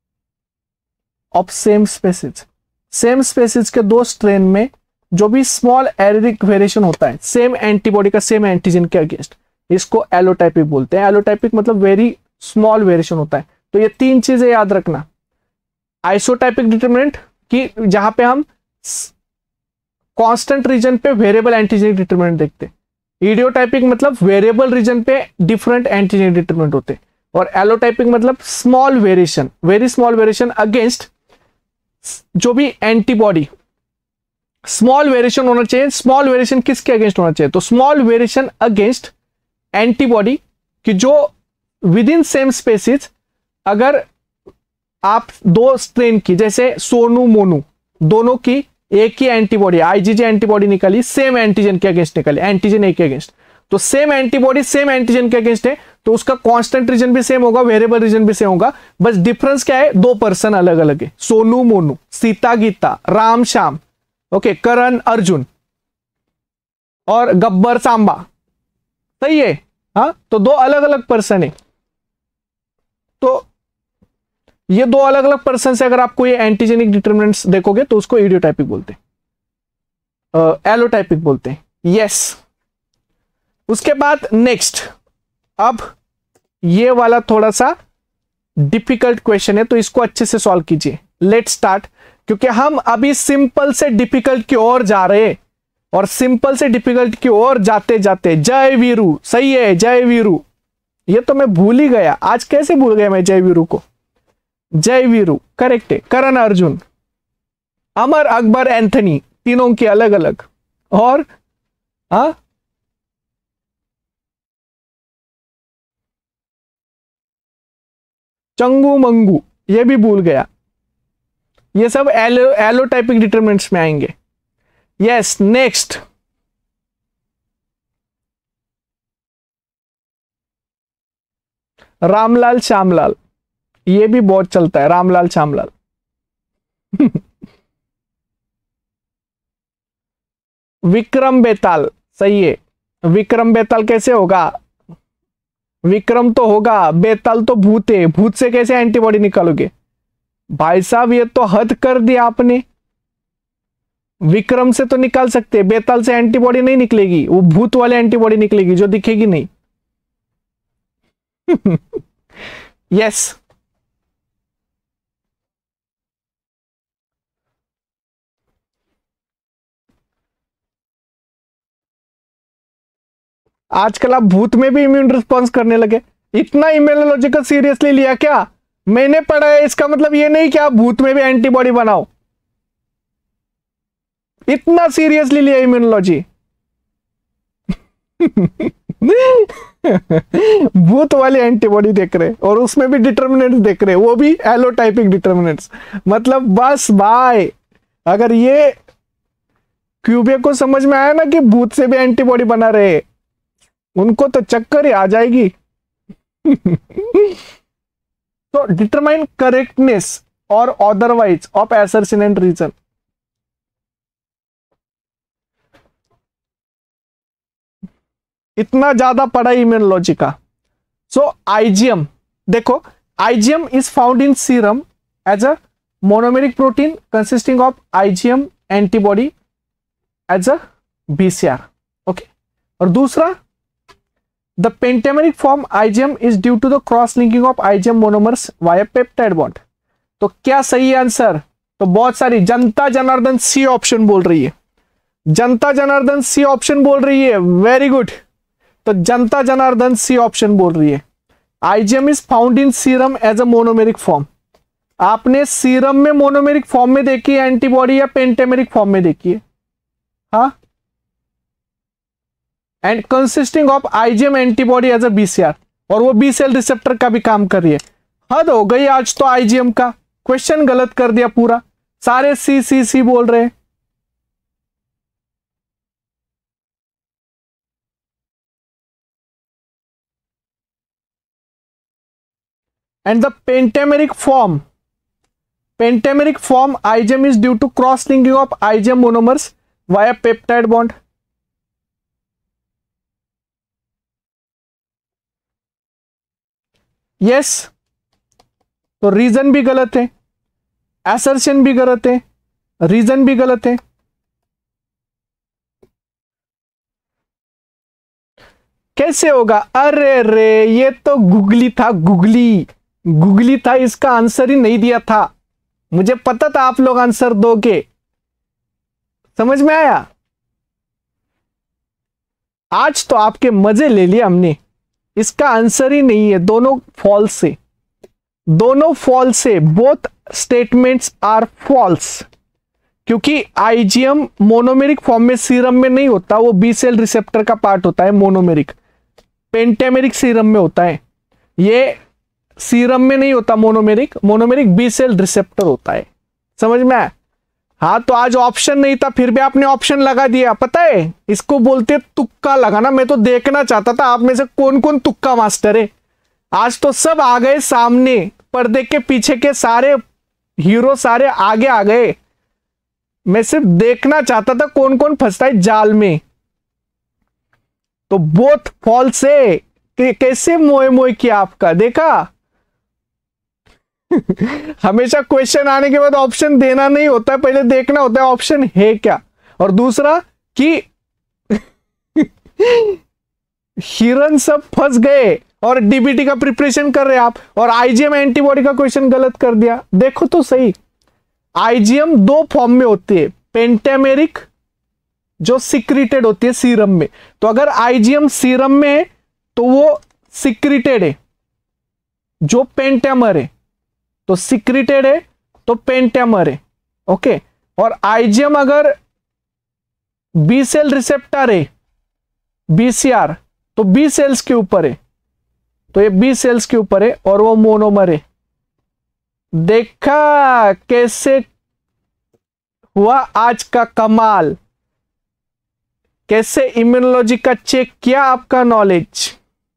of same species, same species के दो स्ट्रेन में जो भी स्मॉल एलिलिक वेरिएशन होता है सेम एंटीबॉडी का सेम एंटीजन के अगेंस्ट, इसको एलोटाइपिक बोलते हैं। एलोटाइपिक मतलब वेरी स्मॉल वेरिएशन होता है। तो ये तीन चीजें याद रखना, आइसोटाइपिक डिटरमिनेंट कि जहां पे हम कांस्टेंट रीजन पे वेरिएबल एंटीजेनिक डिटरमिनेंट देखते हैं, इडियोटाइपिक मतलब वेरिएबल रीजन पे डिफरेंट एंटीजेनिक डिटरमिनेंट होते हैं, और एलोटाइपिक मतलब small variation, very small variation against जो भी एंटीबॉडी, स्मॉल वेरिएशन होना चाहिए। स्मॉल वेरिएशन किसके अगेंस्ट होना चाहिए? तो स्मॉल वेरिएशन अगेंस्ट एंटीबॉडी कि जो विद इन सेम स्पेसिस, अगर आप दो स्ट्रेन की जैसे सोनू मोनू दोनों की एक ही एंटीबॉडी आईजीजी एंटीबॉडी निकाली, सेम एंटीजन के अगेंस्ट निकाली, एंटीजन एक के अगेंस्ट, तो सेम एंटीबॉडी सेम एंटीजन के अगेंस्ट है तो उसका कांस्टेंट रीजन भी सेम होगा, वेरिएबल रीजन भी सेम होगा, बस डिफरेंस क्या है? दो पर्सन अलग अलग है, सोनू मोनू, सीता गीता, राम श्याम, ओके, करण अर्जुन और गब्बर सांबा, सही है? हाँ, तो दो अलग अलग पर्सन है, तो ये दो अलग अलग पर्सन से अगर आपको ये एंटीजेनिक डिटरमिनेंट्स देखोगे तो उसको इडियोटाइपिक बोलते हैं, एलोटाइपिक बोलते हैं। यस, उसके बाद नेक्स्ट, अब ये वाला थोड़ा सा डिफिकल्ट क्वेश्चन है तो इसको अच्छे से सॉल्व कीजिए। लेट्स स्टार्ट, क्योंकि हम अभी सिंपल से डिफिकल्ट की ओर जा रहे हैं, और सिंपल से डिफिकल्ट की ओर जाते जाते जय वीरू, सही है, जय वीरू, ये तो मैं भूल ही गया, आज कैसे भूल गया मैं जय वीरू को? जय वीरू करेक्ट है। करण अर्जुन, अमर अकबर एंथनी, तीनों की अलग अलग, और चंगू मंगू, ये भी भूल गया, ये सब एलोटाइपिक डिटरमिनेंट्स में आएंगे। यस, नेक्स्ट, रामलाल श्यामलाल, ये भी बहुत चलता है, रामलाल श्यामलाल। विक्रम बेताल, सही है, विक्रम बेताल कैसे होगा? विक्रम तो होगा, बेताल तो भूत है, भूत से कैसे एंटीबॉडी निकालोगे भाई साहब? ये तो हद कर दिया आपने, विक्रम से तो निकाल सकते, बेताल से एंटीबॉडी नहीं निकलेगी, वो भूत वाले एंटीबॉडी निकलेगी जो दिखेगी नहीं। यस, आजकल आप भूत में भी इम्यून रिस्पॉन्स करने लगे, इतना इम्यूनोलॉजी को सीरियसली लिया क्या? मैंने पढ़ा है, इसका मतलब ये नहीं कि आप भूत में भी एंटीबॉडी बनाओ, इतना सीरियसली लिया इम्यूनोलॉजी। भूत वाली एंटीबॉडी देख रहे और उसमें भी डिटरमिनेंट्स देख रहे, वो भी एलोटाइपिक डिटरमिनेंट्स, मतलब बस भाई, अगर ये क्यूबे को समझ में आया ना कि भूत से भी एंटीबॉडी बना रहे, उनको तो चक्कर ही आ जाएगी। तो डिटरमाइन करेक्टनेस और otherwise of assertion and reason, इतना ज्यादा पढ़ा इम्यूनोलॉजी का। सो आईजीएम देखो, IgM is found in serum as a monomeric protein consisting of IgM antibody as a BCR, okay. और दूसरा, the pentameric form IgM is due to the cross linking of IgM monomers via peptide bond. तो क्या सही है answer? तो बहुत सारी, जनता Janardan C option बोल रही है, जनता जनार्दन सी ऑप्शन बोल रही है, वेरी गुड। तो जनता जनार्दन सी ऑप्शन बोल रही है। IgM is found in serum as a monomeric form. आपने सीरम में मोनोमेरिक फॉर्म में देखी है एंटीबॉडी या पेंटेमेरिक फॉर्म में देखी है? हाँ, and consisting of IgM antibody as a BCR, और वो बी सेल रिसेप्टर का भी काम कर रही है। हद हो गई आज तो आईजीएम का, क्वेश्चन गलत कर दिया पूरा, सारे सी बोल रहे हैं। And the pentameric form IgM is due to cross linking of IgM monomers via peptide bond. Yes, तो रीजन भी गलत है, असर्शन भी गलत है, रीजन भी गलत है। कैसे होगा? अरे रे, ये तो गुगली था, गुगली था, इसका आंसर ही नहीं दिया था। मुझे पता था आप लोग आंसर दोगे, समझ में आया? आज तो आपके मजे ले लिए हमने, इसका आंसर ही नहीं है, दोनों फॉल्स है, दोनों फॉल्स है, बोथ स्टेटमेंट्स आर फॉल्स। क्योंकि आईजीएम मोनोमेरिक फॉर्म में सीरम में नहीं होता, वो बी सेल रिसेप्टर का पार्ट होता है मोनोमेरिक, पेंटेमेरिक सीरम में होता है, ये सीरम में नहीं होता मोनोमेरिक बी सेल रिसेप्टर होता है, समझ में आया? हाँ, तो आज ऑप्शन नहीं था फिर भी आपने ऑप्शन लगा दिया, पता है इसको बोलते तुक्का लगाना। मैं तो देखना चाहता था आप में से कौन कौन तुक्का मास्टर है। आज तो सब आ गए सामने, पर्दे के पीछे के सारे हीरो सारे आगे आ गए। मैं सिर्फ देखना चाहता था कौन कौन फंसता है जाल में। तो बोथ फॉल्स है, कैसे मोए किया आपका, देखा? हमेशा क्वेश्चन आने के बाद ऑप्शन देना नहीं होता है, पहले देखना होता है ऑप्शन है क्या। और दूसरा कि हिरन सब फंस गए और डीबीटी का प्रिपरेशन कर रहे हैं आप, और आईजीएम एंटीबॉडी का क्वेश्चन गलत कर दिया। देखो तो सही, आईजीएम दो फॉर्म में होती है, पेंटेमेरिक जो सिक्रीटेड होती है सीरम में, तो अगर आईजीएम सीरम में है तो वो सिक्रीटेड है, जो पेंटेमर है तो सिक्रीटेड है तो पेंटेमर है, ओके। और आईजीएम अगर बी सेल रिसेप्टर है बीसीआर तो बी सेल्स के ऊपर है, तो ये बी सेल्स के ऊपर है और वो मोनोमर है। देखा कैसे हुआ आज का कमाल, कैसे इम्यूनोलॉजी का चेक किया आपका नॉलेज।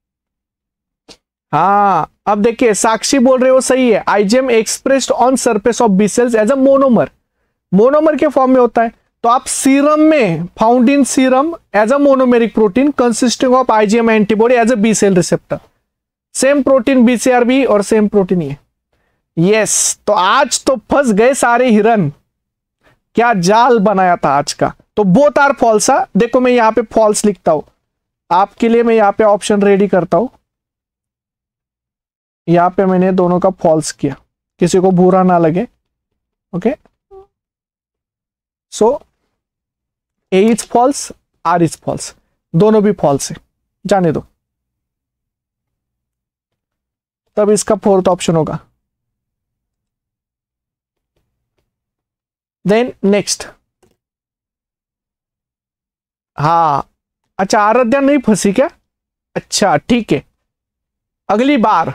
हाँ, अब देखिए साक्षी बोल रहे हो सही है, IgM expressed on surface of B cells as a monomer के फॉर्म में होता है। तो आप सीरम में found in serum as a monomeric protein consisting of IgM antibody as a B cell receptor, same protein BCR B और same protein ये। Yes, तो आज तो फंस गए सारे हिरन, क्या जाल बनाया था आज का। तो बोथ आर फॉल्स। देखो मैं यहां पे फॉल्स लिखता हूं आपके लिए, मैं यहां पे ऑप्शन रेडी करता हूं, यहां पे मैंने दोनों का फॉल्स किया, किसी को बुरा ना लगे, okay. So A is false, R is false, दोनों भी फॉल्स है, जाने दो। तब इसका फोर्थ ऑप्शन होगा। देन नेक्स्ट, हाँ अच्छा आराध्या नहीं फंसी क्या? अच्छा ठीक है, अगली बार।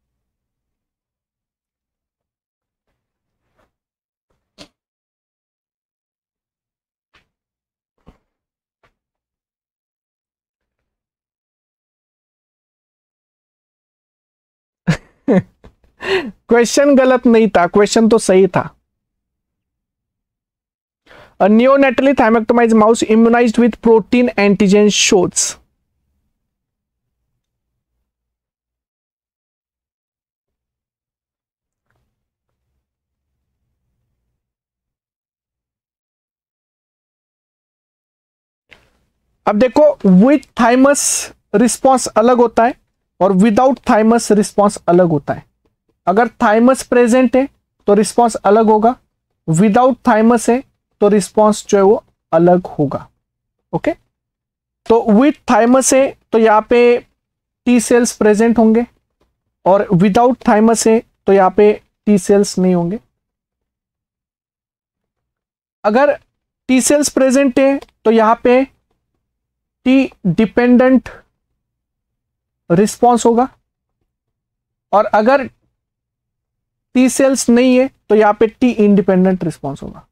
क्वेश्चन गलत नहीं था, क्वेश्चन तो सही था। A neonatally thymectomized mouse immunized with protein antigen shows. अब देखो विथ थाइमस रिस्पॉन्स अलग होता है और विदाउट थाइमस रिस्पॉन्स अलग होता है। अगर थाइमस प्रेजेंट है तो रिस्पॉन्स अलग होगा, विदाउट थाइमस है तो रिस्पॉन्स जो है वो अलग होगा, ओके। तो विथ थाइमस है तो यहाँ पे टी सेल्स प्रेजेंट होंगे, और विदाउट थाइमस है तो यहाँ पे टी सेल्स नहीं होंगे। अगर टी सेल्स प्रेजेंट है तो यहाँ पे टी डिपेंडेंट रिस्पॉन्स होगा, और अगर टी सेल्स नहीं है तो यहां पे टी इंडिपेंडेंट रिस्पॉन्स होगा।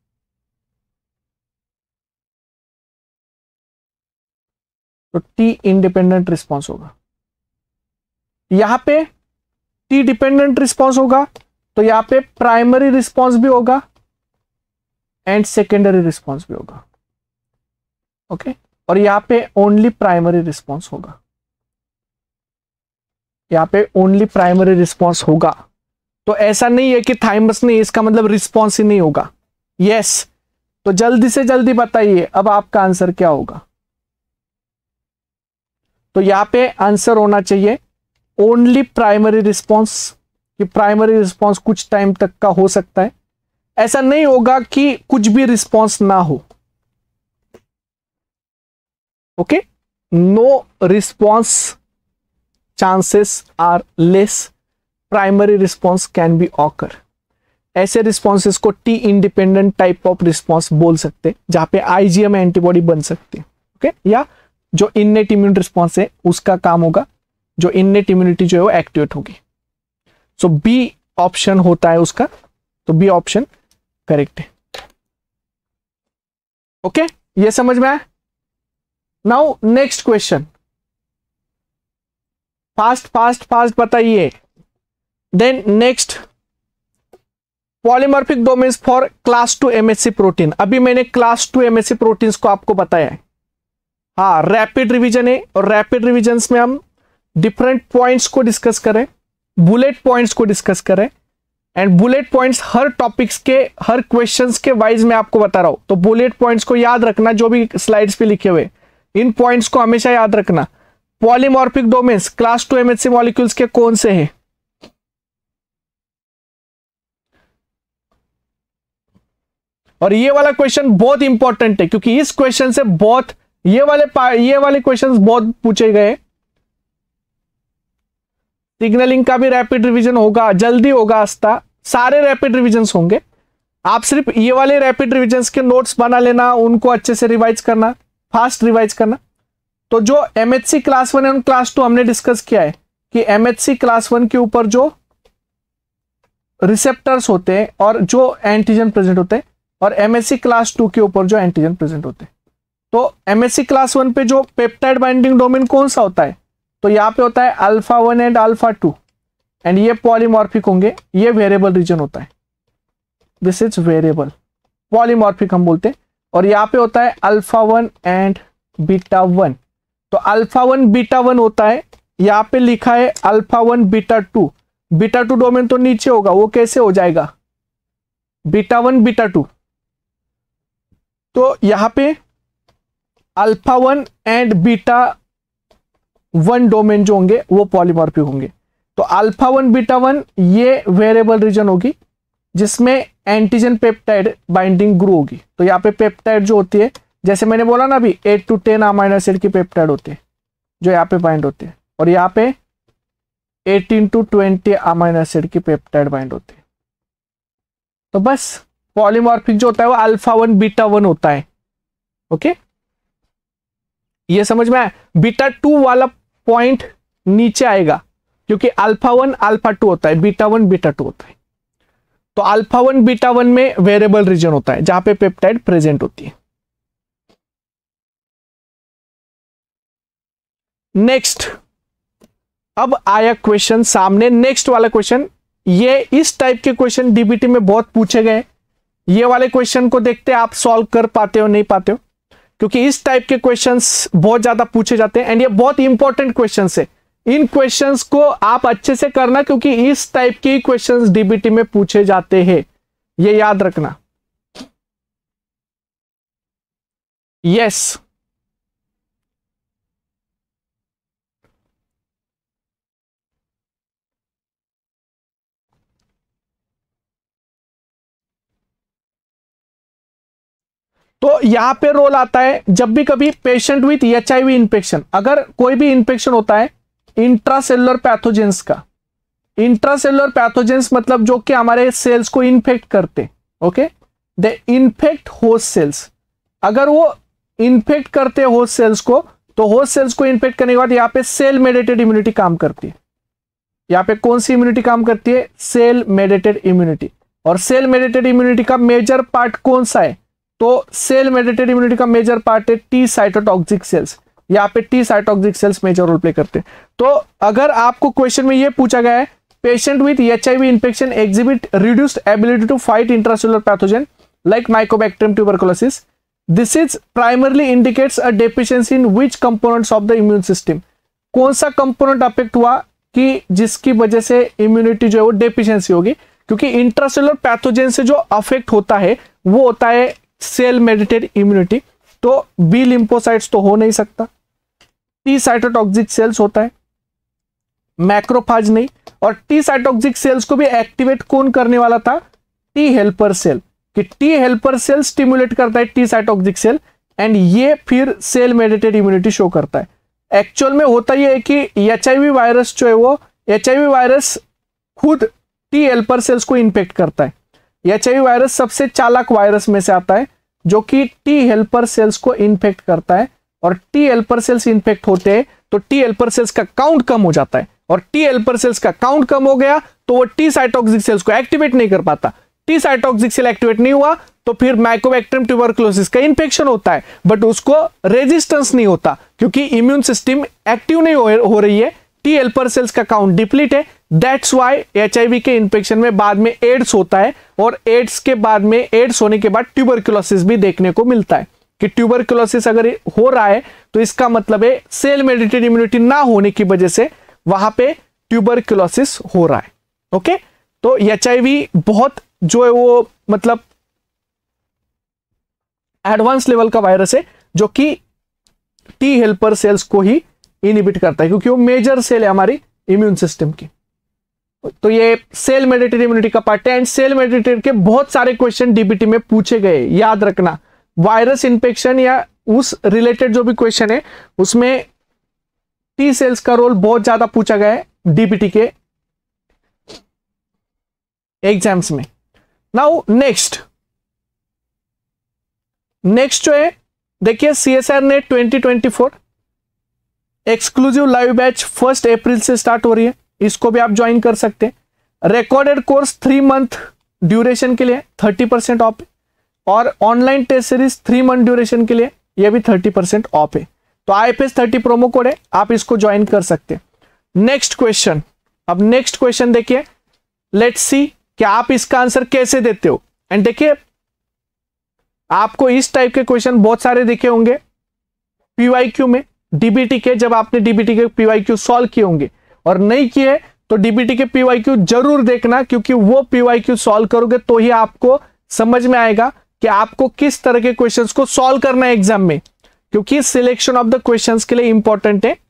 तो टी इंडिपेंडेंट रिस्पॉन्स होगा। यहां पे टी डिपेंडेंट रिस्पॉन्स होगा तो यहां पे प्राइमरी रिस्पॉन्स भी होगा एंड सेकेंडरी रिस्पॉन्स भी होगा। ओके, और यहां पे ओनली प्राइमरी रिस्पॉन्स होगा। यहां पे ओनली प्राइमरी रिस्पॉन्स होगा। तो ऐसा नहीं है कि थाइमस नहीं, इसका मतलब रिस्पॉन्स ही नहीं होगा। यस, तो जल्दी से जल्दी बताइए अब आपका आंसर क्या होगा। तो यहां पे आंसर होना चाहिए ओनली प्राइमरी रिस्पॉन्स, कि प्राइमरी रिस्पॉन्स कुछ टाइम तक का हो सकता है। ऐसा नहीं होगा कि कुछ भी रिस्पॉन्स ना हो। Okay, no response chances are less, primary response can be occur. ऐसे रिस्पॉन्सेस को T independent type of response बोल सकते हैं, जहां पे आईजीएम एंटीबॉडी बन सकती है। ओके, या जो इननेट इम्यून रिस्पॉन्स है उसका काम होगा, जो इननेट इम्यूनिटी जो है वो एक्टिवेट होगी। सो बी ऑप्शन होता है उसका, तो बी ऑप्शन करेक्ट है। ओके, ये समझ में आया। Now next question, fast fast fast बताइए। Then next, polymorphic domains for class 2 MSC protein. अभी मैंने क्लास 2 एमएससी प्रोटीन्स को आपको बताया है। हाँ, रैपिड रिवीजन है, और रैपिड रिवीजन्स में हम डिफरेंट पॉइंट्स को डिस्कस करें, बुलेट पॉइंट्स को डिस्कस करें, एंड बुलेट पॉइंट्स हर टॉपिक्स के, हर क्वेश्चंस के वाइज मैं आपको बता रहा हूं। तो बुलेट पॉइंट्स को याद रखना, जो भी स्लाइड्स पे लिखे हुए इन पॉइंट्स को हमेशा याद रखना। Polymorphic domains class 2 MHC molecules के कौन से हैं? और ये वाला क्वेश्चन बहुत इंपॉर्टेंट है, क्योंकि इस क्वेश्चन से बहुत ये वाले क्वेश्चंस बहुत पूछे गए। सिग्नलिंग का भी रैपिड रिवीजन होगा, जल्दी होगा आस्था, सारे रैपिड रिवीजन्स होंगे। आप सिर्फ ये वाले रैपिड रिवीजन्स के नोट्स बना लेना, उनको अच्छे से रिवाइज करना, फास्ट रिवाइज करना। तो जो एमएचसी क्लास 1 एंड क्लास 2 हमने डिस्कस किया है कि एमएचसी क्लास 1 के ऊपर जो रिसेप्टर्स होते हैं और जो एंटीजन प्रेजेंट होते हैं, और एमएचसी क्लास 2 के ऊपर जो एंटीजन प्रेजेंट होते हैं। तो एमएचसी क्लास 1 पे जो पेप्टाइड बाइंडिंग डोमेन कौन सा होता है? तो यहां पे होता है अल्फा 1 एंड अल्फा 2, एंड ये पॉलीमॉर्फिक होंगे, ये वेरिएबल रीजन होता है। दिस इज वेरिएबल, पॉलीमॉर्फिक हम बोलते हैं। और यहां पे होता है अल्फा 1 एंड बीटा 1। तो अल्फा 1 बीटा 1 होता है, यहां पे लिखा है अल्फा 1 बीटा 2। बीटा 2 डोमेन तो नीचे होगा, वो कैसे हो जाएगा? Beta 1 beta 2। तो यहां पे अल्फा 1 एंड बीटा 1 डोमेन जो होंगे वो पॉलीमॉर्फिक होंगे। तो अल्फा 1 बीटा 1 ये वेरिएबल रीजन होगी, जिसमें एंटीजन पेप्टाइड बाइंडिंग ग्रू होगी। तो यहाँ पे पेप्टाइड जो होती है, जैसे मैंने बोला ना अभी, 8 to 10 अमाइनो एसिड की पेप्टाइड होते हैं जो यहाँ पे बाइंड होते हैं, और यहाँ पे 18 to 20 अमाइनो एसिड की पेप्टाइड बाइंड होते हैं। तो बस पॉलीमॉर्फिक जो होता है वो अल्फा 1 बीटा 1 होता है। ओके, ये समझ में आया? बीटा 2 वाला पॉइंट नीचे आएगा, क्योंकि अल्फा 1 अल्फा 2 होता है, बीटा 1 बीटा 2 होता है। तो अल्फा 1 बीटा 1 में वेरिएबल रीजन होता है, जहां पे पेप्टाइड प्रेजेंट होती है। नेक्स्ट, अब आया क्वेश्चन सामने, नेक्स्ट वाला क्वेश्चन। ये इस टाइप के क्वेश्चन डीबीटी में बहुत पूछे गए। ये वाले क्वेश्चन को देखते आप सॉल्व कर पाते हो नहीं पाते हो, क्योंकि इस टाइप के क्वेश्चंस बहुत ज्यादा पूछे जाते हैं, एंड ये बहुत इंपॉर्टेंट क्वेश्चंस है। इन क्वेश्चंस को आप अच्छे से करना, क्योंकि इस टाइप के क्वेश्चंस डीबीटी में पूछे जाते हैं, ये याद रखना। यस, तो यहां पे रोल आता है जब भी कभी पेशेंट विथ HIV इन्फेक्शन, अगर कोई भी इन्फेक्शन होता है इंट्रासेलुलर पैथोजेंस का, इंट्रासेलुलर पैथोजेंस मतलब जो कि हमारे सेल्स को इन्फेक्ट करते, okay, they infect host cells. अगर वो इन्फेक्ट करते होस्ट सेल्स को, तो होस्ट सेल्स को इन्फेक्ट करने के बाद यहां पे सेल मेडिएटेड इम्यूनिटी काम करती है। यहां पे कौन सी इम्यूनिटी काम करती है? Cell mediated immunity. और सेल मेडिएटेड इम्यूनिटी का मेजर पार्ट कौन सा है? तो सेल मेडिएटेड इम्यूनिटी का मेजर पार्ट है टी साइटोटॉक्सिक सेल्स। यहाँ पे T cytotoxic cells major role play करते हैं। तो अगर आपको क्वेश्चन में ये पूछा गया है patient with HIV infection exhibit reduced ability to fight intracellular pathogen like mycobacterium tuberculosis, this is primarily indicates a deficiency in which components of the immune system. कौन सा कंपोनेंट अफेक्ट हुआ कि जिसकी वजह से इम्यूनिटी जो है वो डेफिशिएंसी होगी? क्योंकि इंट्रासेलुलर पैथोजन से जो अफेक्ट होता है वो होता है सेल मेडिएटेड इम्यूनिटी। तो बी लिम्फोसाइट्स तो हो नहीं सकता, टी साइटोटॉक्सिक सेल्स होता है, मैक्रोफाज नहीं। और टी साइटोटॉक्सिक सेल्स को भी एक्टिवेट कौन करने वाला था? टी हेल्पर सेल, कि टी हेल्पर सेल स्टिमुलेट करता है टी साइटोटॉक्सिक सेल एंड ये फिर सेल मेडिएटेड इम्यूनिटी शो करता है। एक्चुअल में होता यह है कि HIV वायरस जो है वो HIV वायरस खुद टी हेल्पर सेल्स को इन्फेक्ट करता है। HIV वायरस सबसे चालाक वायरस में से आता है जो कि टी हेल्पर सेल्स को इन्फेक्ट करता है। और टी हेल्पर सेल्स इन्फेक्ट होते हैं तो टी हेल्पर सेल्स का काउंट कम हो जाता है, और टी हेल्पर सेल्स का काउंट कम हो गया तो वो टी साइटोटॉक्सिक सेल्स को एक्टिवेट नहीं कर पाता। टी साइटोटॉक्सिक सेल एक्टिवेट नहीं हुआ तो फिर माइकोबैक्टीरियम ट्यूबरकुलोसिस का इन्फेक्शन होता है, बट उसको रेजिस्टेंस नहीं होता क्योंकि इम्यून सिस्टम एक्टिव नहीं हो रही है, टी हेल्पर सेल्स का काउंट डिप्लीट है। दैट्स व्हाई HIV के इन्फेक्शन में बाद में एड्स होता है, और एड्स के बाद में एड्स होने के बाद ट्यूबरकुलोसिस भी देखने को मिलता है। कि ट्यूबरकुलोसिस अगर हो रहा है तो इसका मतलब है सेल मेडिएटेड इम्यूनिटी ना होने की वजह से वहां पे ट्यूबरकुलोसिस हो रहा है। ओके, तो HIV बहुत जो है वो मतलब एडवांस लेवल का वायरस है जो कि टी हेल्पर सेल्स को ही इनहिबिट करता है क्योंकि वो मेजर सेल है हमारी इम्यून सिस्टम की। तो ये सेल मेडिएटेड इम्यूनिटी का पार्ट है एंड सेल मेडिएटेड के बहुत सारे क्वेश्चन DBT में पूछे गए, याद रखना। वायरस इन्फेक्शन या उस रिलेटेड जो भी क्वेश्चन है उसमें टी सेल्स का रोल बहुत ज्यादा पूछा गया है DBT के एग्जाम्स में। नाउ नेक्स्ट जो है देखिए CSR NET 2024 exclusive live batch 1 अप्रैल से स्टार्ट हो रही है, इसको भी आप ज्वाइन कर सकते हैं। रिकॉर्डेड कोर्स 3 मंथ ड्यूरेशन के लिए 30% ऑफ है, और online test series 3 month duration के लिए यह भी 30% ऑफ है। तो IFS 30 प्रोमो कोड है, आप इसको ज्वाइन कर सकते हैं। नेक्स्ट क्वेश्चन, अब नेक्स्ट क्वेश्चन देखिए, लेट्स सी कि आप इसका आंसर कैसे देते हो। एंड देखिए आपको इस टाइप के क्वेश्चन बहुत सारे दिखे होंगे PYQ में DBT के, जब आपने DBT के PYQ सॉल्व किए होंगे, और नहीं किए तो DBT के PYQ जरूर देखना, क्योंकि वो PYQ सॉल्व करोगे तो ही आपको समझ में आएगा कि आपको किस तरह के क्वेश्चंस को सॉल्व करना है एग्जाम में, क्योंकि सिलेक्शन ऑफ द क्वेश्चंस के लिए इंपॉर्टेंट है।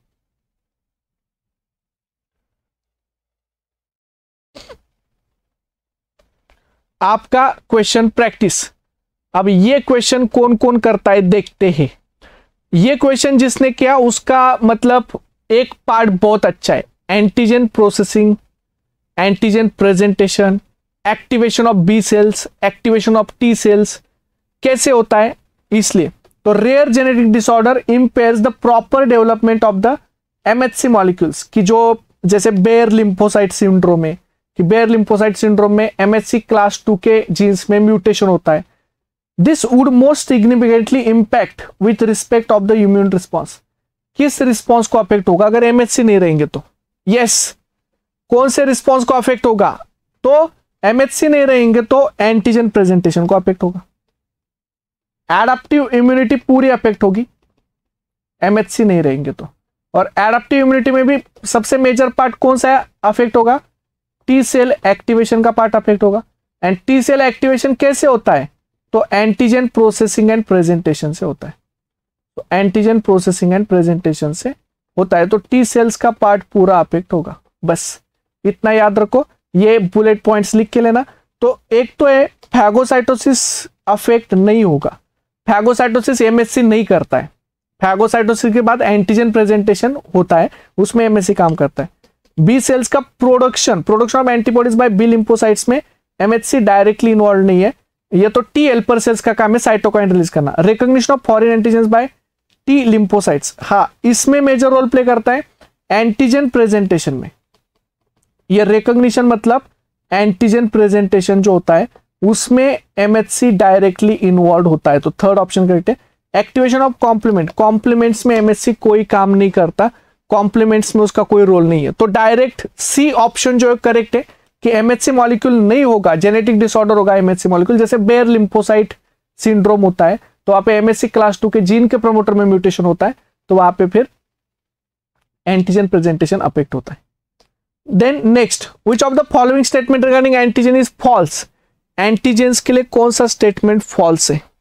आपका क्वेश्चन प्रैक्टिस। अब ये क्वेश्चन कौन कौन करता है देखते हैं। ये क्वेश्चन जिसने किया उसका मतलब एक पार्ट बहुत अच्छा है, antigen processing, antigen presentation, activation of B cells, activation of T cells कैसे होता है। इसलिए तो rare genetic disorder impairs the proper development of the MHC molecules, की जो जैसे बेयर लिम्फोसाइट सिंड्रोम है, कि बेयर लिम्फोसाइट सिंड्रोम में MHC क्लास 2 के जीन्स में म्यूटेशन होता है। This would most significantly impact with respect of the immune response. किस रिस्पॉन्स को अफेक्ट होगा अगर MHC नहीं रहेंगे तो? यस, कौन से रिस्पॉन्स को अफेक्ट होगा? तो MHC नहीं रहेंगे तो एंटीजन प्रेजेंटेशन को अफेक्ट होगा। एडाप्टिव इम्यूनिटी पूरी अफेक्ट होगी MHC नहीं रहेंगे तो। और एडाप्टिव इम्यूनिटी में भी सबसे मेजर पार्ट कौन सा अफेक्ट होगा? टी सेल एक्टिवेशन का पार्ट अफेक्ट होगा। एंड टी सेल एक्टिवेशन कैसे होता है? तो एंटीजन प्रोसेसिंग एंड प्रेजेंटेशन से होता है। तो एंटीजन प्रोसेसिंग एंड प्रेजेंटेशन से होता है, तो टी सेल्स का पार्ट पूरा अफेक्ट होगा। बस इतना याद रखो, ये बुलेट पॉइंट्स लिख के लेना। तो एक तो है फैगोसाइटोसिस अफेक्ट नहीं होगा, फैगोसाइटोसिस एमएससी नहीं करता है। फैगोसाइटोसिस के बाद एंटीजन प्रेजेंटेशन होता है, उसमें एमएससी काम करता है। बी सेल्स का production of antibodies by B lymphocytes में एमएचसी डायरेक्टली इन्वॉल्व नहीं है, ये तो टी हेल्पर सेल्स का काम है साइटोकाइन रिलीज करना। Recognition of foreign antigens by T lymphocytes, हाँ इसमें मेजर रोल प्ले करता है एंटीजन प्रेजेंटेशन में। ये रिकॉग्निशन मतलब एंटीजन प्रेजेंटेशन जो होता है उसमें एमएचसी डायरेक्टली इन्वॉल्व होता है, तो थर्ड ऑप्शन करेक्ट है। एक्टिवेशन ऑफ कॉम्प्लीमेंट, कॉम्प्लीमेंट्स में एमएचसी कोई काम नहीं करता, कॉम्प्लीमेंट्स में उसका कोई रोल नहीं है, तो डायरेक्ट सी ऑप्शन जो है करेक्ट है कि एमएचसी मॉलिक्यूल नहीं होगा, जेनेटिक डिसऑर्डर होगा एमएचसी मॉलिक्यूल, जैसे बेयर लिम्फोसाइट सिंड्रोम होता है तो वहां पे एमएचसी क्लास 2 के जीन के प्रमोटर में म्यूटेशन होता है, तो वहां पे फिर एंटीजन प्रेजेंटेशन अफेक्ट होता है। Then next, which of the following statement regarding antigen is false, antigens के लिए कौन सा स्टेटमेंट फॉल्स है।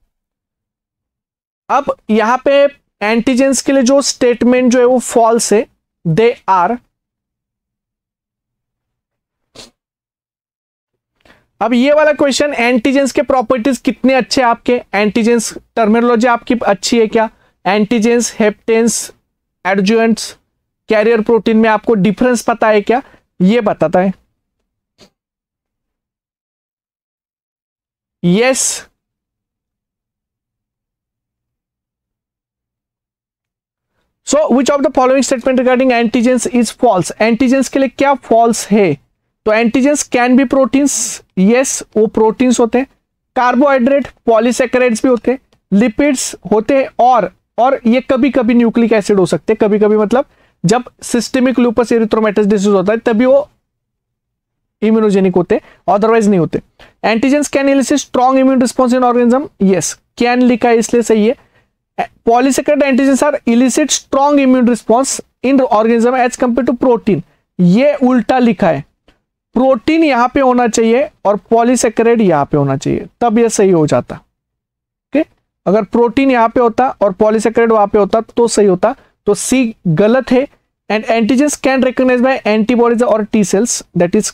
अब यहां पे एंटीजेंस के लिए जो स्टेटमेंट जो है वो फॉल्स है, दे आर, अब ये वाला क्वेश्चन एंटीजेंस के प्रॉपर्टीज कितने अच्छे आपके, एंटीजेंस टर्मिनोलॉजी आपकी अच्छी है क्या, antigens, haptens, adjuvants, carrier protein में आपको डिफरेंस पता है क्या, ये बताता है। Yes, so which of the following statement regarding antigens is false, antigens के लिए क्या फॉल्स है, तो antigens can be proteins, yes वो प्रोटीन्स होते हैं, कार्बोहाइड्रेट, पॉलीसेकेराइड्स भी होते हैं, लिपिड्स होते हैं, और ये कभी कभी न्यूक्लिक एसिड हो सकते हैं, कभी कभी मतलब जब सिस्टेमिक लूपस एरिथ्रोमाइटस डिसीज होता है तभी वो इम्यूनोजेनिक होते, अदरवाइज नहीं होते। Antigens can elicit strong immune response in organism, yes can लिखा है इसलिए सही है। Polysaccharide antigens are elicit strong immune response in organism as compare to protein, ये उल्टा लिखा है, प्रोटीन यहां पे होना चाहिए और पॉलीसेकेराइड यहां पे होना चाहिए, तब ये सही हो जाता। ओके, अगर प्रोटीन यहां पे होता और पॉलीसेकेराइड वहां पे होता तो सही होता, तो सी गलत है। And antigens can recognise by antibodies और T cells, that is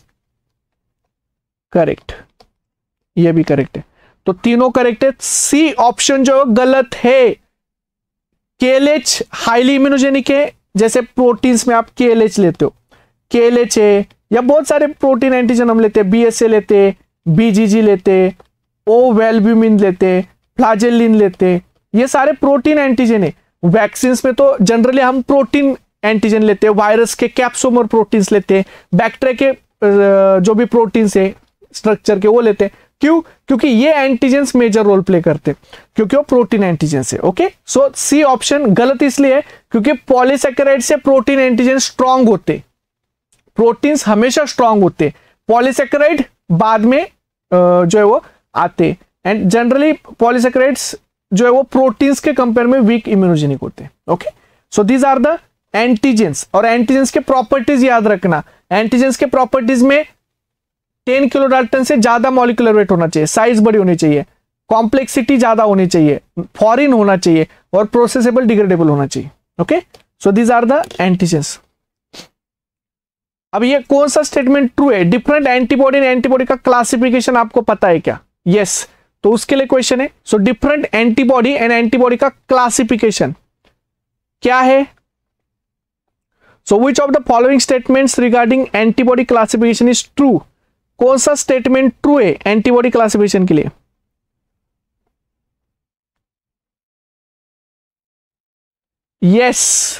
correct, ये भी करेक्ट है, तो तीनों करेक्ट है। सी ऑप्शन जो गलत है, केएलएच हाईली इम्यूनोजेनिक है, जैसे प्रोटीन्स में आप केएलएच लेते हो, केएलएच है, या बहुत सारे प्रोटीन एंटीजन हम लेते हैं, बीएसए लेते हैं, बीजीजी लेते हैं, ओवेल्ब्यूमिन लेते हैं, फ्लाजेलिन लेते हैं, ये सारे प्रोटीन एंटीजन है। वैक्सीन में तो जनरली हम प्रोटीन एंटीजन लेते हैं, वायरस के कैप्सोमर प्रोटीन्स लेते हैं, बैक्टीरिया के जो भी प्रोटीन्स है स्ट्रक्चर के वो लेते हैं, क्यों, क्योंकि ये एंटीजेंस मेजर रोल प्ले करते हैं, क्योंकि वो प्रोटीन एंटीजेंस है। ओके, सो सी ऑप्शन गलत इसलिए है क्योंकि पॉलीसेकेराइड से प्रोटीन एंटीजन स्ट्रांग होते, प्रोटीन्स हमेशा स्ट्रांग होते, पॉलीसेकेराइड बाद में जो है वो आते, एंड जनरली पॉलीसेकेराइड्स जो है वो प्रोटीन्स के कंपेयर में वीक इम्यूनोजेनिक होते हैं। Okay, so these are the antigens, और एंटीजेंस के प्रॉपर्टीज याद रखना, एंटीजेंस के प्रॉपर्टीज में 10 किलो डाल्टन से ज्यादा मॉलिक्यूलर वेट होना चाहिए, साइज बड़ी होनी चाहिए, कॉम्प्लेक्सिटी ज्यादा होनी चाहिए, फॉरिन होना चाहिए, और प्रोसेसेबल डिग्रेडेबल होना चाहिए। Okay, so these are the antigens. अब ये कौन सा स्टेटमेंट ट्रू है, डिफरेंट एंटीबॉडी एंड एंटीबॉडी का क्लासिफिकेशन आपको पता है क्या, यस, तो उसके लिए क्वेश्चन है। So different antibody and antibody का क्लासिफिकेशन क्या है, so which of the following statements regarding antibody classification is true, कौन सा स्टेटमेंट ट्रू है एंटीबॉडी क्लासिफिकेशन के लिए, यस,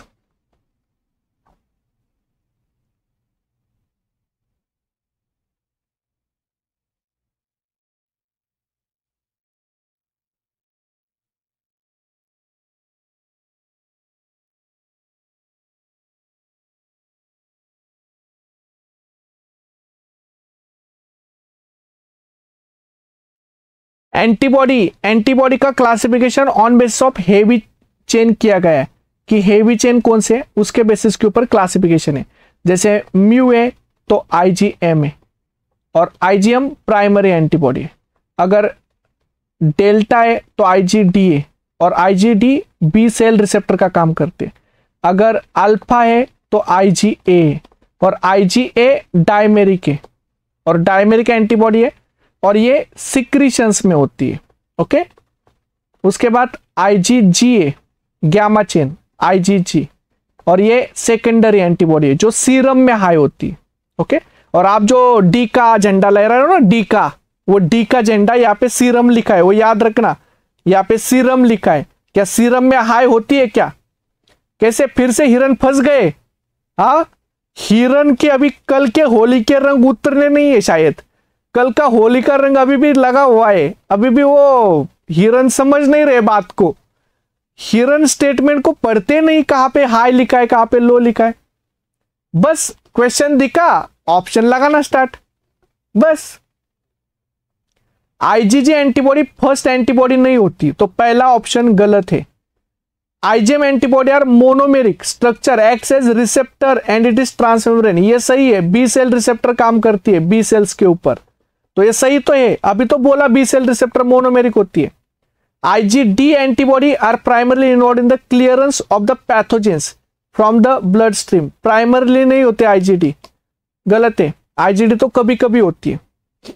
एंटीबॉडी का classification on basis of heavy chain किया गया है, कि हेवी चेन कौन से है उसके बेसिस के ऊपर क्लासिफिकेशन है, जैसे म्यू है तो आईजीएम है, और आईजीएम प्राइमरी एंटीबॉडी है, अगर डेल्टा है तो आईजीडी है, और आईजीडी बी सेल रिसेप्टर का काम करते हैं, अगर अल्फा है तो आईजीए है, और आईजीए डायमेरिक है, और डायमेरिक एंटीबॉडी है, और ये सिक्रीशंस में होती है। ओके, उसके बाद IgGA गैमा चेन IgG, और ये सेकेंडरी एंटीबॉडी है जो सीरम में हाई होती है। ओके, और आप जो डी का झंडा ले रहे हो ना, डी का, वो डी का झंडा यहाँ पे सीरम लिखा है, वो याद रखना, यहाँ पे सीरम लिखा है। क्या सीरम में हाई होती है क्या? कैसे फिर से हिरन फंस गए? हाँ, हिरन के अभी कल के होली के रंग उतरने नहीं है, शायद कल का होली का रंग अभी भी लगा हुआ है, अभी भी वो हिरन समझ नहीं रहे बात को। हिरन स्टेटमेंट को पढ़ते नहीं, कहां पे हाई लिखा है कहां पे लो लिखा है, बस क्वेश्चन दिखा ऑप्शन लगाना स्टार्ट, बस। IgG एंटीबॉडी फर्स्ट एंटीबॉडी नहीं होती, तो पहला ऑप्शन गलत है। IgM antibody are monomeric structure, acts as receptor and it is transmembrane, ये सही है। बी सेल रिसेप्टर काम करती है बी सेल्स के ऊपर, तो ये सही तो है। अभी तो बोला बी सेल रिसेप्टर मोनोमेरिक होती है। IgD antibody are primarily involve in the clearance of the pathogens from the blood stream, primarily नहीं होते IgD, गलत है। IgD तो कभी कभी होती है।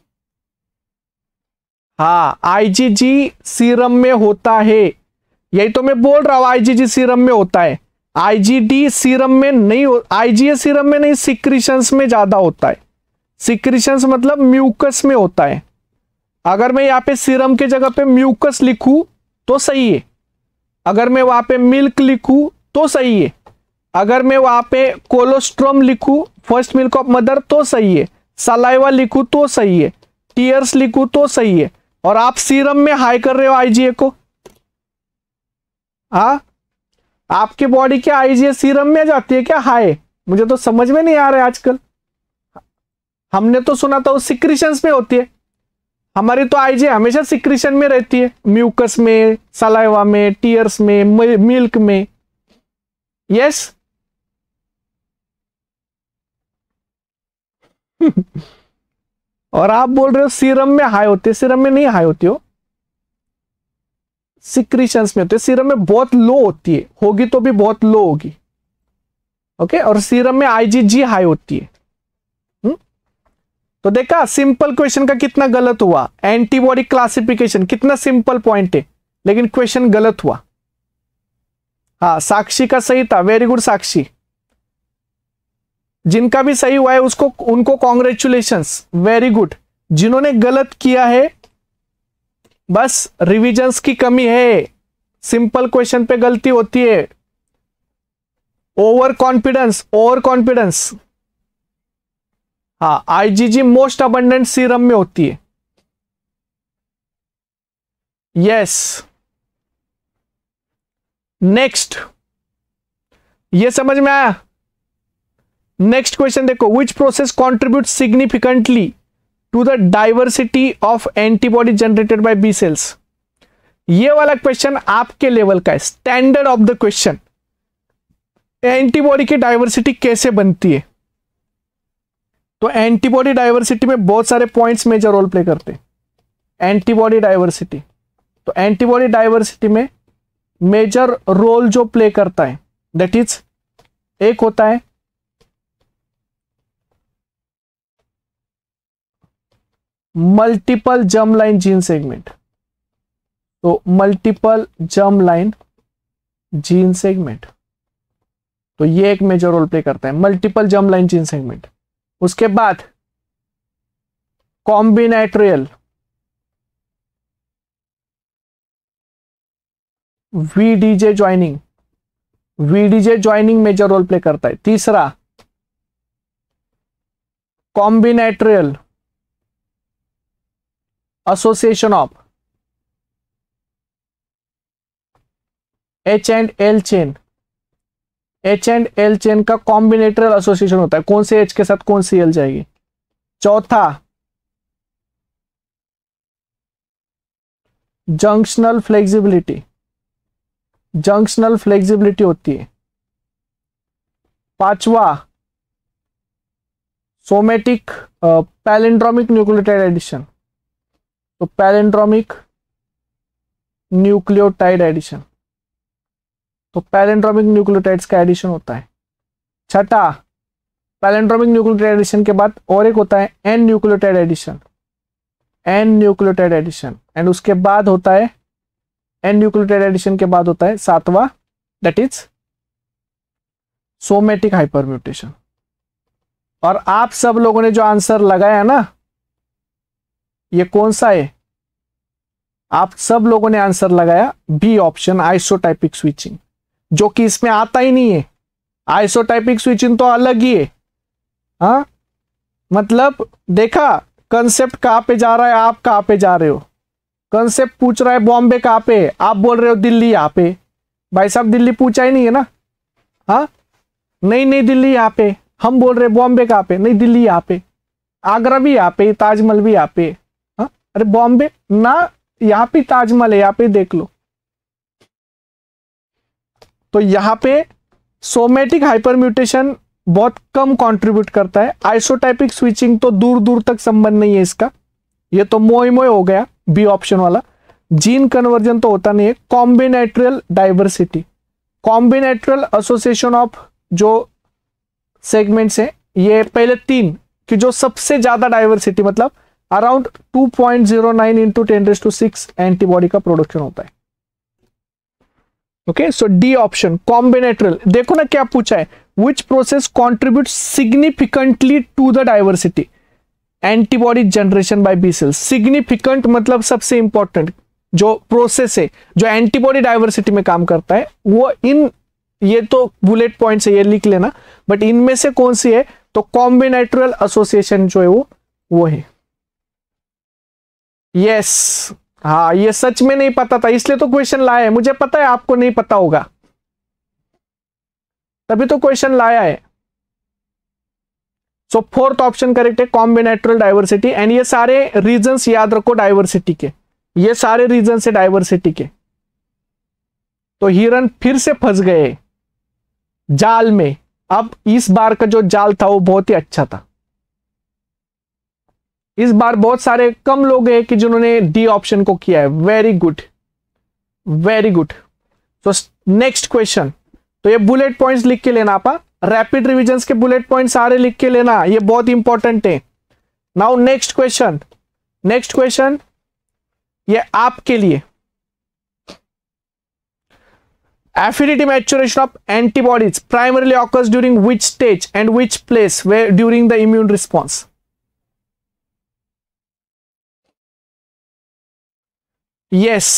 हाँ, IgG सीरम में होता है, यही तो मैं बोल रहा हूं, IgG सीरम में होता है। IgD सीरम में नहीं, IgA सीरम में नहीं, सिक्रीशंस में ज्यादा होता है। सिक्रीशंस मतलब म्यूकस में होता है। अगर मैं यहाँ पे सीरम के जगह पे म्यूकस लिखूं तो सही है, अगर मैं वहां पे मिल्क लिखूं तो सही है, अगर मैं वहां पे कोलोस्ट्रम लिखूं, फर्स्ट मिल्क ऑफ मदर, तो सही है, सलाइवा लिखूं तो सही है, टीयर्स लिखूं तो सही है, और आप सीरम में हाई कर रहे हो IgA को। हाँ, आपकी बॉडी क्या IgA सीरम में जाती है क्या हाई? मुझे तो समझ में नहीं आ रहा है आजकल। हमने तो सुना था वो सिक्रीशंस में होती है, हमारी तो IgA हमेशा सिक्रीशन में रहती है, म्यूकस में, सलाइवा में, टीयर्स में, मिल्क में। यस और आप बोल रहे हो सीरम में हाई होती है, सीरम में नहीं हाई होती हो, सिक्रीशंस में होती है, सीरम में बहुत लो होती है, होगी तो भी बहुत लो होगी। ओके, और सीरम में IgG हाई होती है। तो देखा सिंपल क्वेश्चन का कितना गलत हुआ, एंटीबॉडी क्लासिफिकेशन कितना सिंपल पॉइंट है, लेकिन क्वेश्चन गलत हुआ। हाँ, साक्षी का सही था, वेरी गुड साक्षी। जिनका भी सही हुआ है उसको, उनको कॉन्ग्रेचुलेशंस, वेरी गुड। जिन्होंने गलत किया है बस रिविजन्स की कमी है, सिंपल क्वेश्चन पे गलती होती है, ओवर कॉन्फिडेंस, ओवर कॉन्फिडेंस। हाँ, IgG मोस्ट अबंडेंट सीरम में होती है। यस, नेक्स्ट, ये समझ में आया? नेक्स्ट क्वेश्चन देखो, which process contribute significantly to the diversity of antibody generated by B cells. ये वाला क्वेश्चन आपके लेवल का है, standard of the question. Antibody की डाइवर्सिटी कैसे बनती है? तो एंटीबॉडी डाइवर्सिटी में बहुत सारे पॉइंट्स मेजर रोल प्ले करते हैं। एंटीबॉडी डाइवर्सिटी, तो एंटीबॉडी डाइवर्सिटी में मेजर रोल जो प्ले करता है दैट इज, एक होता है multiple germ line gene segment. तो multiple germ line gene segment, तो ये एक मेजर रोल प्ले करता है, multiple germ line gene segment. उसके बाद combinatorial VDJ joining, VDJ joining major role play करता है। तीसरा combinatorial association of H&L chain, H&L chain का कॉम्बिनेटरियल एसोसिएशन होता है, कौन से H के साथ कौन सी L जाएगी। चौथा जंक्शनल फ्लेक्सिबिलिटी, जंक्शनल फ्लेक्सिबिलिटी होती है। पांचवा सोमेटिक पैलिंड्रोमिक न्यूक्लियोटाइड एडिशन, तो पैलिंड्रोमिक न्यूक्लियोटाइड एडिशन, तो पैलिंड्रोमिक न्यूक्लियोटाइड्स का एडिशन होता है। छठा पैलिंड्रोमिक न्यूक्लियोटाइड एडिशन के बाद और एक होता है N nucleotide addition, N nucleotide addition, and उसके बाद होता है एंड न्यूक्लियोटाइड एडिशन के बाद होता है सातवां, दैट इज सोमेटिक हाइपरम्यूटेशन। और आप सब लोगों ने जो आंसर लगाया ना, ये कौन सा है? आप सब लोगों ने आंसर लगाया बी ऑप्शन, आइसोटाइपिक स्विचिंग, जो कि इसमें आता ही नहीं है। आइसोटाइपिक स्विचिंग तो अलग ही है। हाँ, मतलब देखा कंसेप्ट कहां पे जा रहा है, आप कहां पे जा रहे हो। कंसेप्ट पूछ रहा है बॉम्बे कहां पे, आप बोल रहे हो दिल्ली यहां पे। भाई साहब दिल्ली पूछा ही नहीं है ना। हाँ, नहीं दिल्ली यहाँ पे, हम बोल रहे बॉम्बे कहाँ पे, नहीं दिल्ली यहाँ पे, आगरा भी यहाँ पे, ताजमहल भी यहाँ पे। हाँ, अरे बॉम्बे ना, यहाँ पे ताजमहल है, यहाँ पे देख लो। तो यहाँ पे सोमेटिक हाइपरम्यूटेशन बहुत कम कंट्रीब्यूट करता है। आइसोटाइपिक स्विचिंग तो दूर दूर तक संबंध नहीं है इसका, ये तो मोए मोए हो गया बी ऑप्शन वाला। जीन कन्वर्जन तो होता नहीं है। Combinatorial diversity, combinatorial association of जो सेगमेंट्स है, ये पहले तीन कि जो सबसे ज्यादा डाइवर्सिटी मतलब अराउंड 2.09 इंटू 10⁶ एंटीबॉडी का प्रोडक्शन होता है। Okay, so D option combinatorial. देखो ना क्या पूछा है, which process contribute significantly to the diversity antibody generation by B cells. Significant मतलब सबसे इंपॉर्टेंट जो प्रोसेस है जो एंटीबॉडी डाइवर्सिटी में काम करता है, वो इन, ये तो बुलेट पॉइंट से ये लिख लेना, बट इनमें से कौन सी है, तो कॉम्बिनेटरियल एसोसिएशन जो है वो है। यस, हाँ, ये सच में नहीं पता था इसलिए तो क्वेश्चन लाया है। मुझे पता है आपको नहीं पता होगा, तभी तो क्वेश्चन लाया है। सो फोर्थ ऑप्शन करेक्ट है, कॉम्बिनेटरियल डाइवर्सिटी। एंड ये सारे रीजंस याद रखो डाइवर्सिटी के, ये सारे रीजन से डाइवर्सिटी के। तो हिरन फिर से फंस गए जाल में। अब इस बार का जो जाल था वो बहुत ही अच्छा था। इस बार बहुत सारे कम लोग हैं कि जिन्होंने डी ऑप्शन को किया है। Very good, very good. तो नेक्स्ट क्वेश्चन, तो ये बुलेट पॉइंट्स लिख के लेना। आप रैपिड रिविजन्स के बुलेट पॉइंट सारे लिख के लेना, ये बहुत इंपॉर्टेंट है। Now next question, next question ये आपके लिए। Affinity maturation of antibodies primarily occurs during which stage and which place where during the immune response? Yes.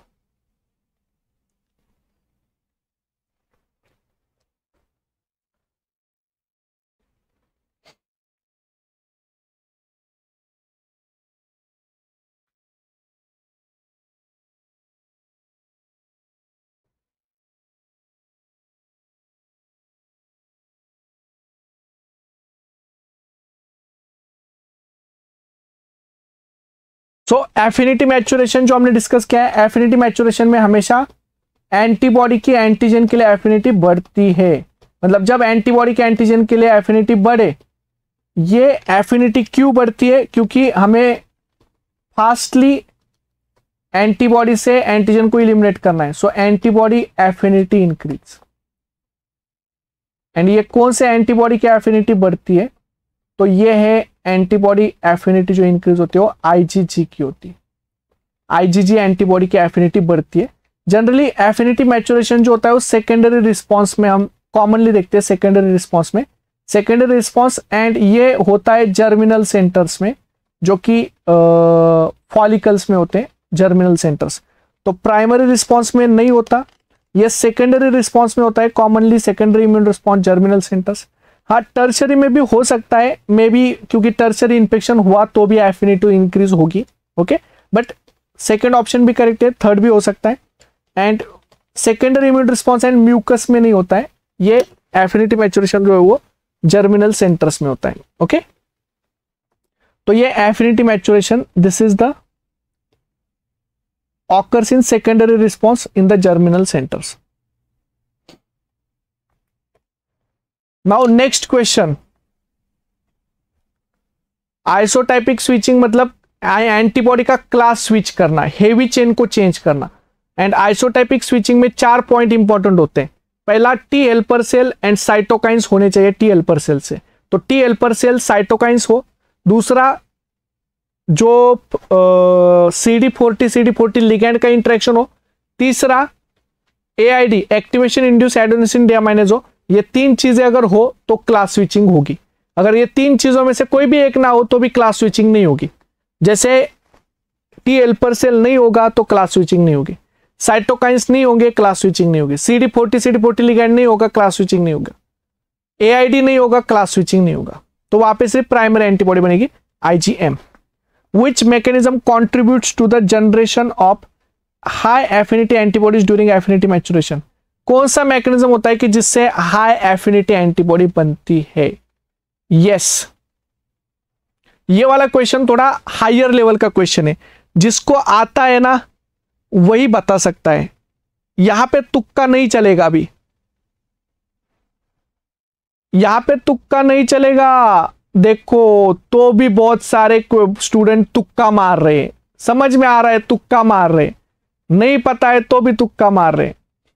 So affinity maturation जो हमने डिस्कस किया है, एफिनिटी मैचुरेशन में हमेशा एंटीबॉडी की एंटीजन के लिए एफिनिटी बढ़ती है। मतलब जब एंटीबॉडी के एंटीजन के लिए एफिनिटी बढ़े, ये एफिनिटी क्यों बढ़ती है, क्योंकि हमें फास्टली एंटीबॉडी से एंटीजन को इलिमिनेट करना है। So antibody affinity increase. And ये कौन से एंटीबॉडी की एफिनिटी बढ़ती है, तो ये है एंटीबॉडी एफिनिटी जो इंक्रीज होती है वो आईजीजी की होती है। आईजीजी एंटीबॉडी की एफिनिटी बढ़ती है। जनरली एफिनिटी मैचुरेशन जो होता है वो सेकेंडरी रिस्पॉन्स में हम कॉमनली देखते हैं, सेकेंडरी रिस्पॉन्स में, सेकेंडरी रिस्पॉन्स। एंड ये होता है जर्मिनल सेंटर्स में, जो कि फॉलिकल्स में होते हैं जर्मिनल सेंटर्स। तो प्राइमरी रिस्पॉन्स में नहीं होता, ये सेकेंडरी रिस्पॉन्स में होता है, commonly secondary immune response germinal centres. हाँ, टर्शरी में भी हो सकता है मे बी, क्योंकि टर्शरी इन्फेक्शन हुआ तो भी एफिनिटी इंक्रीज होगी। ओके, बट सेकेंड ऑप्शन भी करेक्ट है, थर्ड भी हो सकता है। And secondary immune response and mucus में नहीं होता है, ये एफिनिटी मैचुरेशन जो है वो जर्मिनल सेंटर्स में होता है। ओके, तो ये affinity maturation, this is the occurs in secondary response in the germinal centers. Now next question, isotypic switching मतलब एंटीबॉडी का क्लास स्विच करना, हेवी चेन को चेंज करना। एंड आइसोटाइपिक स्विचिंग में 4 पॉइंट इंपॉर्टेंट होते हैं। पहला, T helper cell and cytokines होने चाहिए टी हेल्पर सेल से, तो टी हेल्पर सेल साइटोकाइंस हो। दूसरा, जो CD40 लिगैंड का इंटरेक्शन हो। तीसरा AID activation induce adenosine deaminase हो। ये 3 चीजें अगर हो तो क्लास स्विचिंग होगी। अगर ये 3 चीजों में से कोई भी एक ना हो तो भी क्लास स्विचिंग नहीं होगी। जैसे T हेल्पर सेल नहीं होगा तो क्लास स्विचिंग नहीं होगी, साइटोकाइंस नहीं होंगे क्लास स्विचिंग नहीं होगी, CD40 लिगैंड नहीं होगा क्लास स्विचिंग नहीं होगा, AID नहीं होगा क्लास स्विचिंग नहीं होगा। तो वहां पे सिर्फ प्राइमरी एंटीबॉडी बनेगी IgM। Which mechanism contributes to the generation of high affinity antibodies during affinity maturation? कौन सा मैकेनिज्म होता है कि जिससे हाई एफिनिटी एंटीबॉडी बनती है? यस, ये वाला क्वेश्चन थोड़ा हायर लेवल का क्वेश्चन है, जिसको आता है ना वही बता सकता है। यहां पे तुक्का नहीं चलेगा, अभी यहां पे तुक्का नहीं चलेगा। देखो तो भी बहुत सारे स्टूडेंट तुक्का मार रहे हैं, समझ में आ रहा है, तुक्का मार रहे, नहीं पता है तो भी तुक्का मार रहे।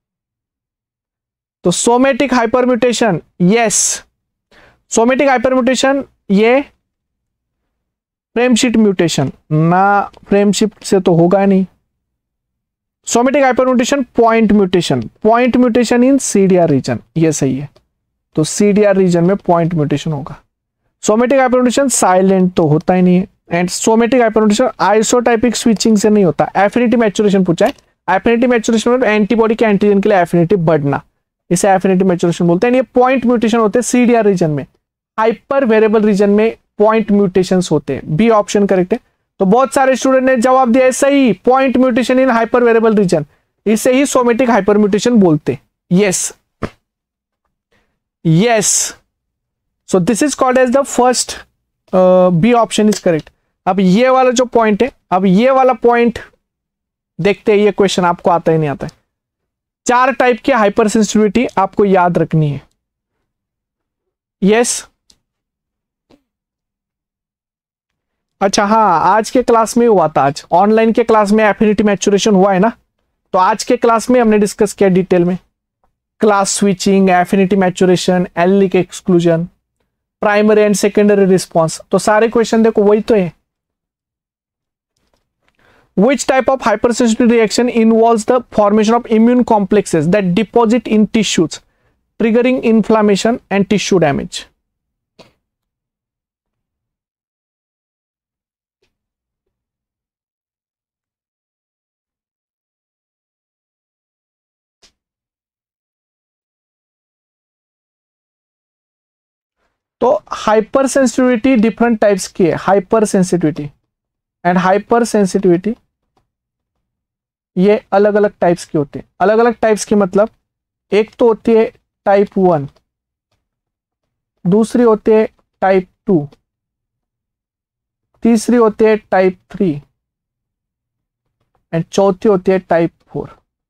तो somatic hypermutation, yes somatic hypermutation ये फ्रेमशिफ्ट म्यूटेशन ना, फ्रेमशिफ्ट से तो होगा नहीं। Somatic hypermutation point mutation in CDR region, ये सही है। तो CDR रीजन में पॉइंट म्यूटेशन होगा। सोमेटिक हाइपरम्यूटेशन साइलेंट तो होता ही नहीं है। And somatic hypermutation isotypic switching से नहीं होता। एफिनिटी मैचुरेशन पूछा है, एफिनिटी मैचुरेशन में एंटीबॉडी के एंटीजन के लिए एफिनिटी बढ़ना, इसे एफिनिटी मैचुरेशन बोलते हैं। ये पॉइंट म्यूटेशन होते हैं CDR रीजन में, हाइपर वेरिएबल रीजन में पॉइंट म्यूटेशंस होते हैं। बी ऑप्शन करेक्ट है। तो बहुत सारे स्टूडेंट ने जवाब दिया है सही, point mutation in hyper variable region, इसे ही सोमेटिक हाइपर म्यूटेशन बोलते। Yes yes, so this is called as the first, B option is correct. अब ये वाला जो पॉइंट है, अब ये वाला पॉइंट देखते हैं, ये क्वेश्चन आपको आता ही नहीं आता है। 4 टाइप की हाइपर सेंसिटिविटी आपको याद रखनी है। यस अच्छा हाँ, आज के क्लास में हुआ था, आज ऑनलाइन के क्लास में एफिनिटी मैचुरेशन हुआ है ना, तो आज के क्लास में हमने डिस्कस किया डिटेल में class switching, affinity maturation, allelic exclusion, primary and secondary response. तो सारे क्वेश्चन देखो वही तो है। Which type of hypersensitivity reaction involves the formation of immune complexes that deposit in tissues, triggering inflammation and tissue damage? तो hyper sensitivity different types की है। Hyper sensitivity and hyper sensitivity ये अलग अलग टाइप्स की होती है। अलग अलग टाइप्स की मतलब एक तो होती है टाइप 1, दूसरी होती है टाइप 2, तीसरी होती है टाइप 3 एंड चौथी होती है type 4।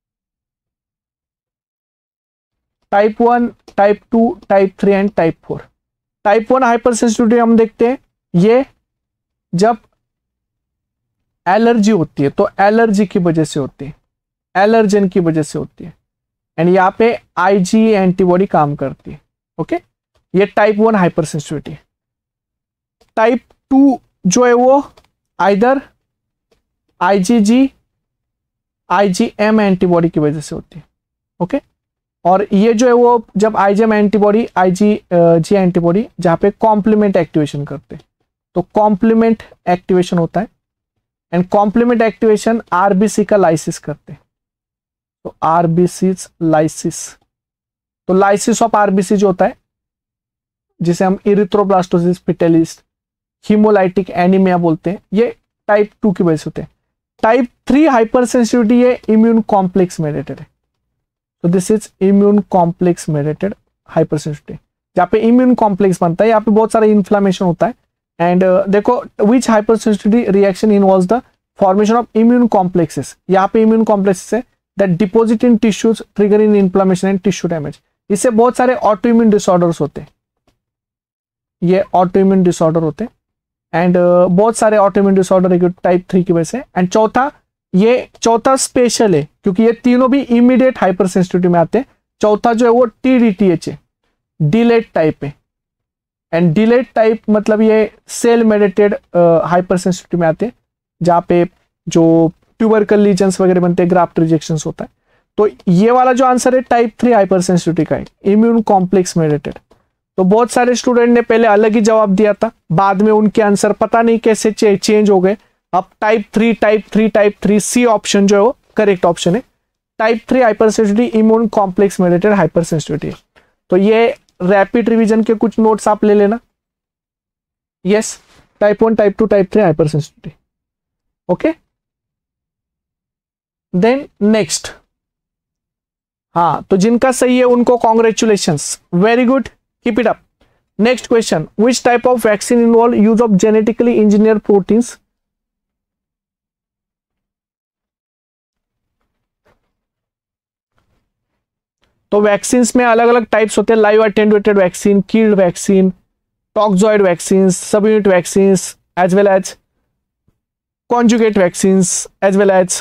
Type 1, type 2, type 3 and type 4। Type 1 hyper sensitivity हम देखते हैं, ये जब एलर्जी होती है तो एलर्जी की वजह से होती है, एलर्जन की वजह से होती है, एंड यहाँ पे IG एंटीबॉडी काम करती है। ओके, ये टाइप 1 हाइपर सेंसिटिविटी। टाइप 2 जो है वो आइदर IgG, IgM एंटीबॉडी की वजह से होती है। ओके, और ये जो है वो जब IgM एंटीबॉडी, IgG एंटीबॉडी जहाँ पे कॉम्प्लीमेंट एक्टिवेशन करते हैं, तो कॉम्प्लीमेंट एक्टिवेशन होता है एंड कॉम्प्लीमेंट एक्टिवेशन RBC का लाइसिस करते हैं। तो RBC लाइसिस, तो लाइसिस ऑफ RBC जो होता है जिसे हम इरिथ्रोब्लास्टोसिस पिटेलिस, हीमोलाइटिक एनीमिया बोलते हैं, ये टाइप 2 की वजह से होते हैं। टाइप 3 हाइपर सेंसिटिविटी ये इम्यून कॉम्प्लेक्स मेडिएटेड है। तो this is immune complex mediated hyper sensitivity, जहाँ पे इम्यून कॉम्प्लेक्स बनता है, यहाँ पे बहुत सारा इन्फ्लामेशन होता है। एंड देखो which hyper sensitivity reaction involves the formation of immune complexes, यहाँ पे इम्यून कॉम्प्लेक्सेस है that deposit in tissues trigger in inflammation and tissue damage. इससे बहुत सारे ऑटो इम्यून डिसऑर्डर्स होते हैं, ये ऑटो इम्यून डिसऑर्डर होते हैं एंड बहुत सारे ऑटो इम्यून डिसऑर्डर टाइप 3 की वजह से। एंड चौथा स्पेशल है क्योंकि ये तीनों भी इमीडिएट हाइपर सेंसिटिविटी में आते हैं। चौथा जो है वो TDTH है, डिलेड टाइप है, एंड डिलेड टाइप मतलब ये सेल मेडिएटेड हाइपर सेंसिटिविटी में आते हैं, जहाँ पे जो ट्यूबरकल लीजन्स वगैरह बनते हैं, ग्राफ्ट रिजेक्शन होता है। तो ये वाला जो आंसर है टाइप 3 हाइपर सेंसिटिविटी का है, इम्यून कॉम्प्लेक्स मेडिटेड। तो बहुत सारे स्टूडेंट ने पहले अलग ही जवाब दिया था, बाद में उनके आंसर पता नहीं कैसे चेंज हो गए। अब टाइप 3 सी ऑप्शन जो है वो करेक्ट ऑप्शन है। Type 3 hyper sensitivity immune complex mediated hyper sensitivity. तो ये रैपिड रिवीजन के कुछ नोट्स आप ले लेना। Yes, type 1, type 2, type 3 hyper sensitivity. Okay, then next. हाँ, तो जिनका सही है उनको congratulations, very good, keep it up. Next question, which type of vaccine involve use of genetically engineer proteins? तो वैक्सीन में अलग अलग टाइप्स होते हैं, live attenuated vaccine, killed vaccine, toxoid vaccine, subunit vaccine, as well as conjugate vaccine, as well as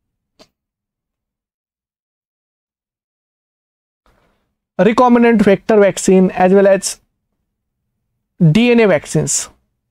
recombinant vector vaccine, as well as DNA vaccines.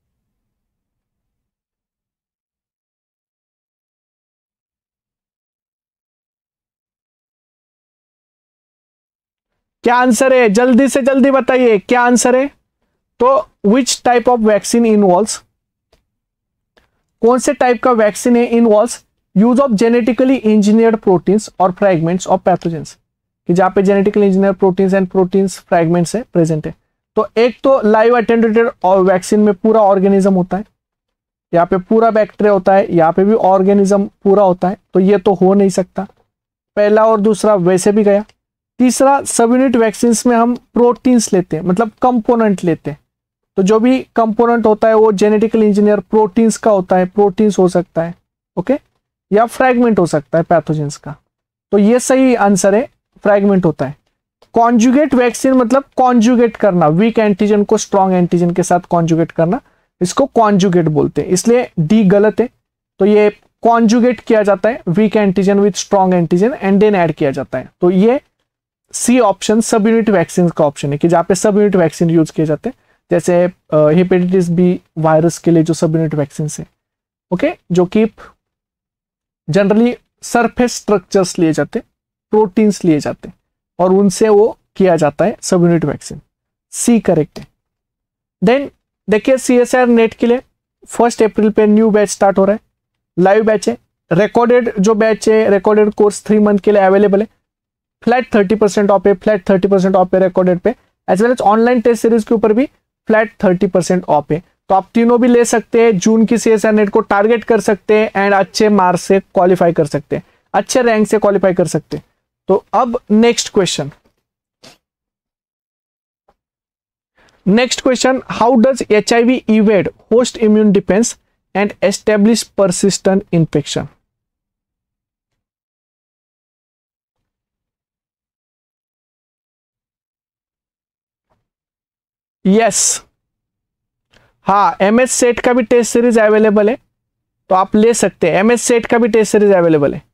क्या answer है? जल्दी से जल्दी बताइए क्या आंसर है। तो which type of vaccine involves, कौन से टाइप का वैक्सीन है involves use of genetically engineered proteins और फ्रैगमेंट्स ऑफ पैथोजेंस, कि जहां पे genetically engineer proteins and proteins fragments है प्रेजेंट है। तो एक तो लाइव अटेन्युएटेड और वैक्सीन में पूरा ऑर्गेनिज्म होता है, यहाँ पे पूरा बैक्टीरिया होता है, यहाँ पे भी ऑर्गेनिज्म पूरा होता है, तो ये तो हो नहीं सकता। पहला और दूसरा वैसे भी गया। तीसरा, सब यूनिट वैक्सीन में हम प्रोटीन्स लेते हैं, मतलब कंपोनेंट लेते हैं, तो जो भी कंपोनेंट होता है वो जेनेटिकली इंजीनियर प्रोटीन्स का होता है, प्रोटीन्स हो सकता है, ओके, या फ्रैगमेंट हो सकता है पैथोजेंस का। तो ये सही आंसर है, फ्रैगमेंट होता है। कॉन्जुगेट वैक्सीन मतलब कॉन्जुगेट करना, वीक एंटीजन को स्ट्रॉन्ग एंटीजन के साथ कॉन्जुगेट करना, इसको कॉन्जुगेट बोलते हैं, इसलिए डी गलत है। तो ये कॉन्जुगेट किया जाता है weak antigen with strong antigen and then add किया जाता है। तो ये C option subunit vaccine का ऑप्शन है, कि जहां पे सब यूनिट वैक्सीन यूज किए जाते हैं, जैसे हेपेटाइटिस बी वायरस के लिए जो सब यूनिट वैक्सीन है, ओके, जो कि जनरली सरफेस स्ट्रक्चर्स लिए जाते, प्रोटीन्स लिए जाते और उनसे वो किया जाता है subunit vaccine. C correct है। देन देखिए CSIR नेट के लिए 1 अप्रैल पे न्यू बैच स्टार्ट हो रहा है, लाइव बैच है। रिकॉर्डेड जो बैच है, रिकॉर्डेड कोर्स 3 मंथ के लिए अवेलेबल है, फ्लैट 30% ऑफ है, फ्लैट 30% ऑफ है रिकॉर्डेड पे, as well as online test series के ऊपर भी फ्लैट 30% ऑफ है। तो आप तीनों भी ले सकते हैं, जून की CSIR नेट को टारगेट कर सकते हैं एंड अच्छे मार्क्स से क्वालिफाई कर सकते हैं, अच्छे रैंक से क्वालिफाई कर सकते हैं। तो अब next question, how does HIV evade host immune defense and establish persistent infection? Yes, हाँ, MS सेट का भी टेस्ट सीरीज अवेलेबल है, तो आप ले सकते हैं, MS सेट का भी टेस्ट सीरीज अवेलेबल है।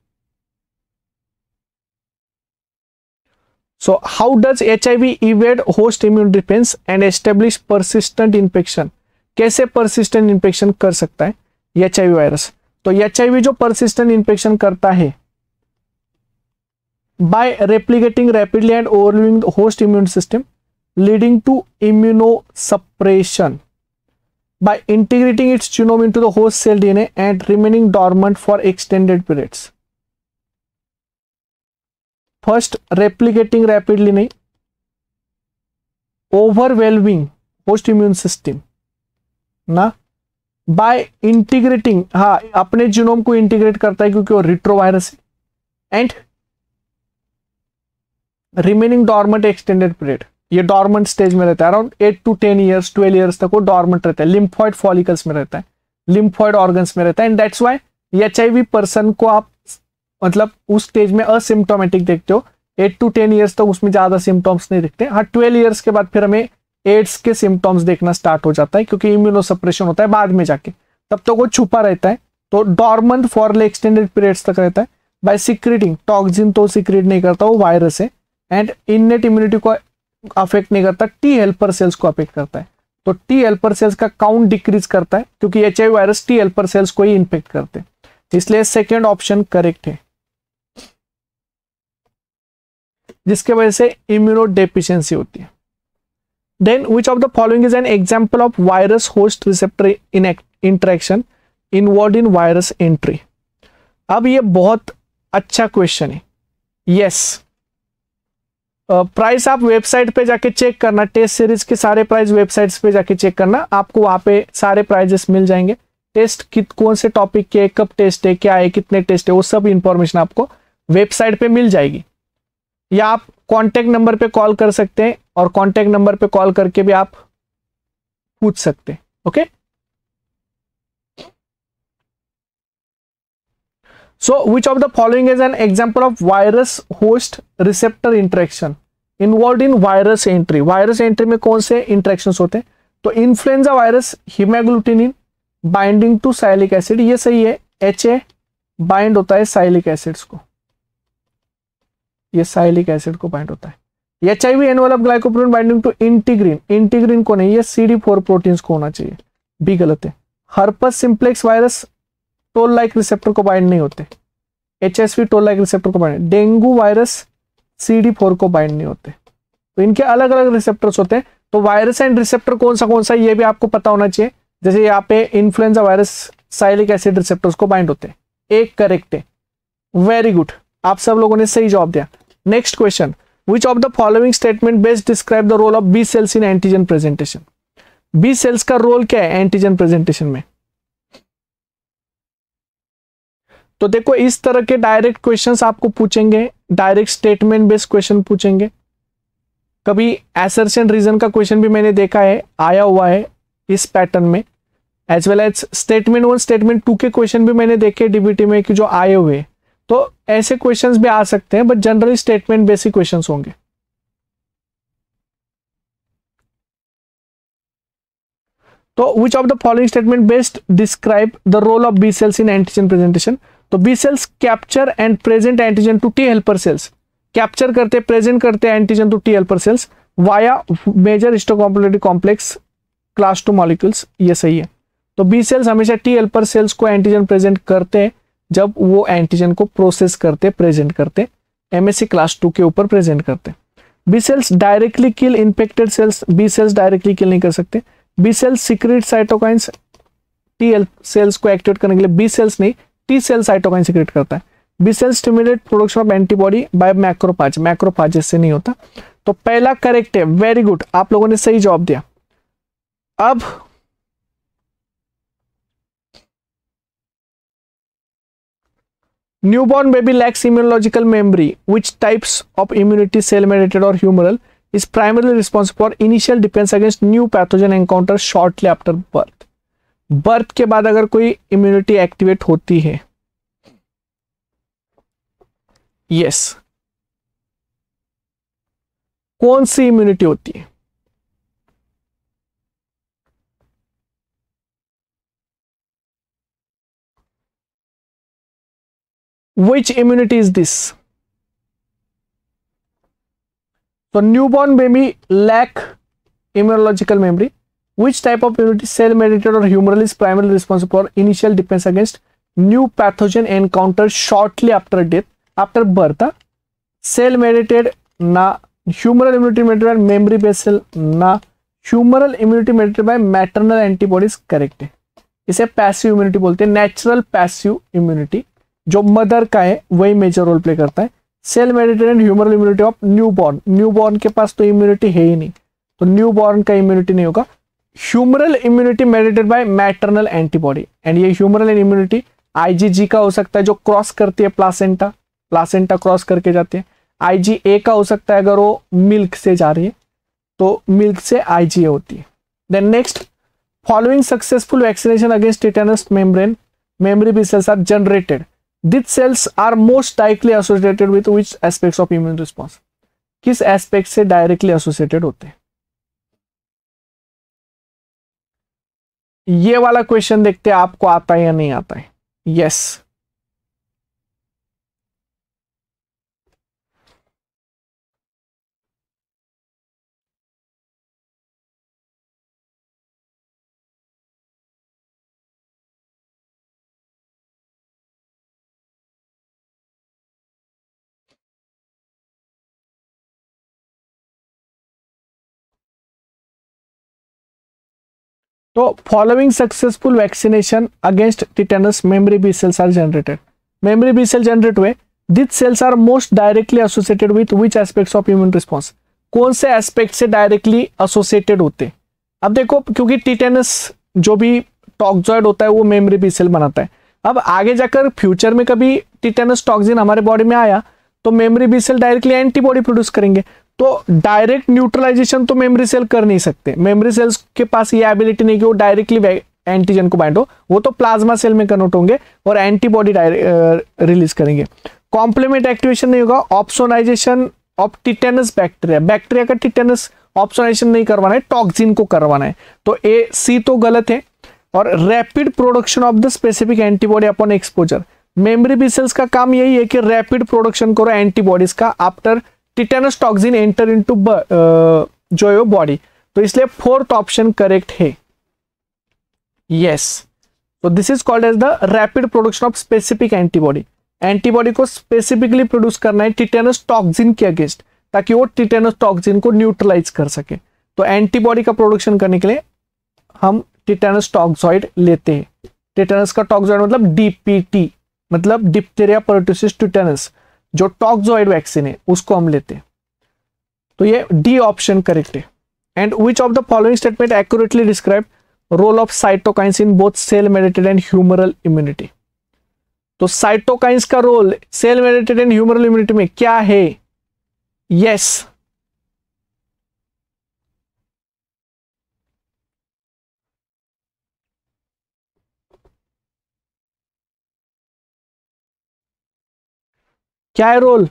So how does HIV evade host immune defense and establish persistent infection? कैसे persistent infection कर सकता है ये HIV वायरस? तो HIV जो persistent infection करता है by replicating rapidly and overwhelming the host immune system, leading to immunosuppression by integrating its genome into the host cell DNA and remaining dormant for extended periods. First, replicating rapidly नहीं, overwhelming host immune system ना, by integrating, हाँ, अपने genome को integrate करता है क्योंकि वो retrovirus है, and remaining dormant extended period, ये डॉर्मेंट स्टेज में रहता है, अराउंड 8 to 10 ईयर्स 12 ईयर्स तक वो डॉर्मेंट रहता है, लिम्फॉइड फॉलिकल्स में रहता है, लिम्फॉइड ऑर्गन्स में रहता है, and that's why HIV person को आप मतलब उस स्टेज में असिम्टोमेटिक देखते हो, 8 to 10 ईयर्स तक उसमें ज्यादा सिम्टम्स नहीं दिखते। हाँ, 12 ईयर्स के बाद फिर हमें एड्स के सिम्टम्स देखना स्टार्ट हो जाता है, क्योंकि इम्यूनोसप्रेशन होता है बाद में जाके, तब तक वो छुपा रहता है, तो डॉर्मेंट फॉर एक्सटेंडेड पीरियड्स तक रहता है। बाय सिक्रेटिंग टॉक्सिन तो सिक्रेट नहीं करता, वो वायरस है, एंड इननेट इम्यूनिटी को अफेक्ट नहीं करता, टी हेल्पर सेल्स को अफेक्ट करता है। तो टी हेल्पर सेल्स का काउंट डिक्रीज करता है, क्योंकि HIV virus T helper cells को ही इन्फेक्ट करते हैं। इसलिए सेकेंड ऑप्शन करेक्ट है, जिसके वजह से इम्यूनो डेफिशिएंसी होती है। Then which of the following is an example of virus host receptor interaction involved in virus entry. अब ये बहुत अच्छा क्वेश्चन है। यस, प्राइस आप वेबसाइट पे जाके चेक करना, टेस्ट सीरीज के सारे प्राइस वेबसाइट्स पे जाके चेक करना, आपको वहां पे सारे प्राइजेस मिल जाएंगे। टेस्ट कौन से टॉपिक के, कब टेस्ट है, क्या है, कितने टेस्ट है, वो सब इंफॉर्मेशन आपको वेबसाइट पे मिल जाएगी। या आप कॉन्टैक्ट नंबर पे कॉल कर सकते हैं और कॉन्टैक्ट नंबर पे कॉल करके भी आप पूछ सकते हैं। Okay, so which of the following is an example of virus host receptor interaction involved in virus entry? Virus entry में कौन से इंटरेक्शंस होते हैं? तो influenza virus hemagglutinin binding to sialic acid, ये सही है। HA बाइंड होता है साइलिक एसिड्स को, ये साइलिक एसिड को बाइंड होता है। HIV envelope glycoprotein binding to integrin, integrin को नहीं, ये CD4 प्रोटीन्स को होना चाहिए, बी गलत है। Herpes simplex virus toll like receptor को बाइंड नहीं होते, HSV टोल लाइक रिसेप्टर को बाइंड। डेंगू वायरस CD4 को बाइंड नहीं होते, तो इनके अलग अलग रिसेप्टर्स होते हैं। तो वायरस एंड रिसेप्टर कौन सा ये भी आपको पता होना चाहिए। जैसे यहाँ पे influenza virus sialic acid receptors को बाइंड होते हैं, एक करेक्ट है। वेरी गुड, आप सब लोगों ने सही जवाब दिया। Next question, which of the following statement best describe the role of B cells in antigen presentation? B cells का रोल क्या है एंटीजन प्रेजेंटेशन में? तो देखो, इस तरह के डायरेक्ट क्वेश्चंस आपको पूछेंगे, डायरेक्ट स्टेटमेंट बेस्ड क्वेश्चन पूछेंगे। कभी एसर्शन रीजन का क्वेश्चन भी मैंने देखा है, आया हुआ है इस पैटर्न में, as well as statement 1 statement 2 के क्वेश्चन भी मैंने देखे डीबीटी में कि जो आए हुए। तो ऐसे क्वेश्चंस भी आ सकते हैं, but generally statement basic questions होंगे। तो which of the following statement best describe the role of B cells in antigen presentation? तो B cells capture and present antigen to T helper cells, capture करते present करते antigen to T helper cells via major histocompatibility complex class 2 molecules, ये सही है। तो B cells हमेशा T helper cells को antigen present करते हैं जब वो एंटीजन को प्रोसेस करते प्रेजेंट करते, MSC क्लास 2 के ऊपर प्रेजेंट करते। B cells directly kill infected cells, B cells directly kill नहीं कर सकते। B cells secrete cytokines, T cells को एक्टिवेट करने के लिए बी सेल्स नहीं, टी सेल साइटोकाइन सीक्रेट करता है। B cells stimulate production of antibody by macrophage, macrophages से नहीं होता। तो पहला करेक्ट है, वेरी गुड, आप लोगों ने सही जवाब दिया। अब newborn baby lacks immunological memory, which types of immunity cell mediated और humoral is primarily responsible for initial defense against new pathogen encounter shortly after birth? Birth के बाद अगर कोई इम्यूनिटी एक्टिवेट होती है, यस, कौन सी इम्यूनिटी होती है? Which immunity is this? So newborn baby lack immunological memory. Which type of immunity, cell mediated or humoral, is primarily responsible for initial defense against new pathogen encountered shortly after death, after birth? Cell mediated ना, humoral immunity mediated by memory based cell ना, humoral immunity mediated by maternal antibodies correct है। इसे passive immunity बोलते हैं, natural passive immunity, जो mother का है वही मेजर रोल प्ले करता है। Cell mediated and humoral immunity of newborn, newborn के पास तो इम्यूनिटी है ही नहीं, तो न्यूबॉर्न का इम्यूनिटी नहीं होगा। Humoral immunity mediated by maternal antibody, and ये ह्यूमरल इम्यूनिटी IgG का हो सकता है जो क्रॉस करती है प्लासेंटा, प्लासेंटा क्रॉस करके जाती है। IgA का हो सकता है अगर वो मिल्क से जा रही है, तो मिल्क से IgA होती है। Then next, following successful vaccination against tetanus membrane memory B cells are generated. These cells are most directly associated with which aspects of immune response? किस एस्पेक्ट से डायरेक्टली एसोसिएटेड होते हैं? ये वाला क्वेश्चन देखते हैं आपको आता है या नहीं आता है। यस, तो following successful vaccination against tetanus memory B cells are generated, memory B cell generate हुए, this cells are most directly associated with which aspects of immune response, कौन से एस्पेक्ट से डायरेक्टली एसोसिएटेड होते। अब देखो क्योंकि टिटेनस जो भी टॉक्सॉइड होता है वो मेमरी बी सेल बनाता है। अब आगे जाकर फ्यूचर में कभी टिटेनस टॉक्सिन हमारे बॉडी में आया तो memory B cell directly antibody produce करेंगे, तो डायरेक्ट न्यूट्रलाइजेशन तो मेमरी सेल कर नहीं सकते, मेमरी सेल्स के पास ये एबिलिटी नहीं कि वो डायरेक्टली एंटीजन को बाइंड हो, वो तो प्लाज्मा सेल में कन्वर्ट होंगे और एंटीबॉडी रिलीज करेंगे। कॉम्प्लीमेंट एक्टिवेशन नहीं होगा, opsonization of tetanus bacteria, bacteria का टिटेनस ऑप्सोनाइजेशन नहीं करवाना है, टॉक्सिन को करवाना है, तो ए सी तो गलत है। और rapid production of the specific antibody upon exposure, memory B cells का काम यही है कि रैपिड प्रोडक्शन करो एंटीबॉडीज का after tetanus toxin enter into जो है बॉडी, तो इसलिए फोर्थ ऑप्शन करेक्ट है, यस। तो this is called as the rapid production of specific antibody, antibody को स्पेसिफिकली प्रोड्यूस करना है टिटेनस टॉक्सिन के अगेंस्ट ताकि वो टिटेनस टॉक्सिन को न्यूट्रलाइज कर सके। तो एंटीबॉडी का प्रोडक्शन करने के लिए हम टिटेनस टॉक्सॉइड लेते हैं, टिटेनस का टॉक्सॉइड मतलब डीपीटी मतलब डिप्थीरिया परटूसिस टिटेनस, जो टॉक्सॉइड वैक्सीन है उसको हम लेते हैं, तो ये डी ऑप्शन करेक्ट है। And which of the following statement accurately describe role of cytokines in both cell mediated and humoral immunity, तो साइटोकाइंस का role cell mediated and humoral immunity में क्या है, यस। क्या है role,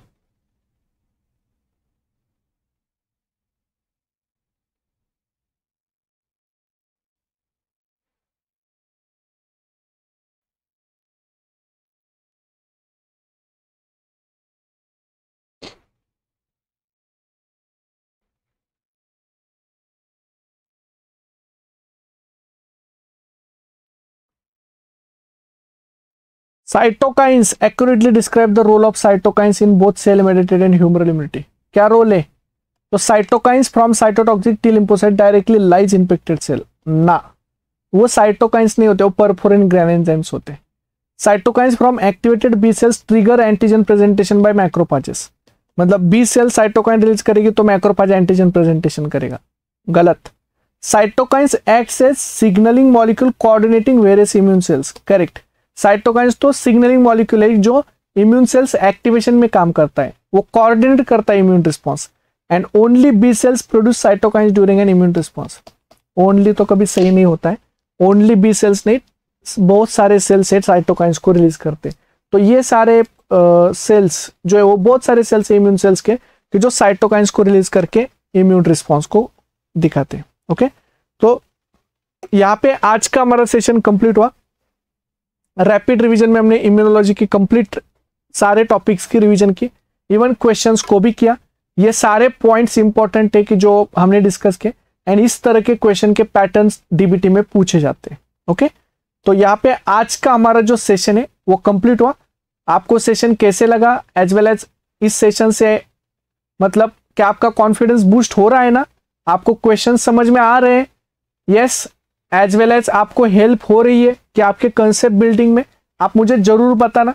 cytokines accurately describe the role of cytokines in both cell mediated and humoral immunity, क्या role है, तो cytokines from cytotoxic T lymphocyte directly lyse infected cell, ना वो साइटोकाइंस नहीं होते, वो परफोरिन ग्रैन एंजाइम्स होते। Cytokines from activated B cells trigger antigen presentation by macrophages, मतलब बी सेल साइटोकाइन रिलीज करेगी तो मैक्रोफेज एंटीजन प्रेजेंटेशन करेगा, गलत। Cytokines acts as signalling molecule coordinating various immune cells, correct. Cytokines तो signalling molecule है जो immune cells activation में काम करता है, वो कोऑर्डिनेट करता है immune response, and only B cells produce cytokines during an immune response. Only तो कभी सही नहीं होता है, ओनली बी सेल्स नहीं, बहुत सारे सेल्स है साइटोकाइंस को रिलीज करते, तो ये सारे सेल्स जो है वो बहुत सारे सेल्स है इम्यून सेल्स के कि जो साइटोकाइंस को रिलीज करके इम्यून रिस्पॉन्स को दिखाते हैं। ओके, तो यहाँ पे आज का हमारा सेशन कंप्लीट हुआ। रैपिड रिवीजन में हमने इम्यूनोलॉजी की कंप्लीट सारे टॉपिक्स की रिवीजन की, इवन क्वेश्चंस को भी किया। ये सारे पॉइंट्स इंपॉर्टेंट है कि जो हमने डिस्कस किए, एंड इस तरह के क्वेश्चन के पैटर्न्स डीबीटी में पूछे जाते हैं। ओके, तो यहाँ पे आज का हमारा जो सेशन है वो कंप्लीट हुआ। आपको सेशन कैसे लगा, एज वेल एज इस सेशन से मतलब क्या आपका कॉन्फिडेंस बूस्ट हो रहा है ना, आपको क्वेश्चन समझ में आ रहे हैं, यस, एज वेल एज आपको हेल्प हो रही है कि आपके कंसेप्ट बिल्डिंग में, आप मुझे जरूर बताना।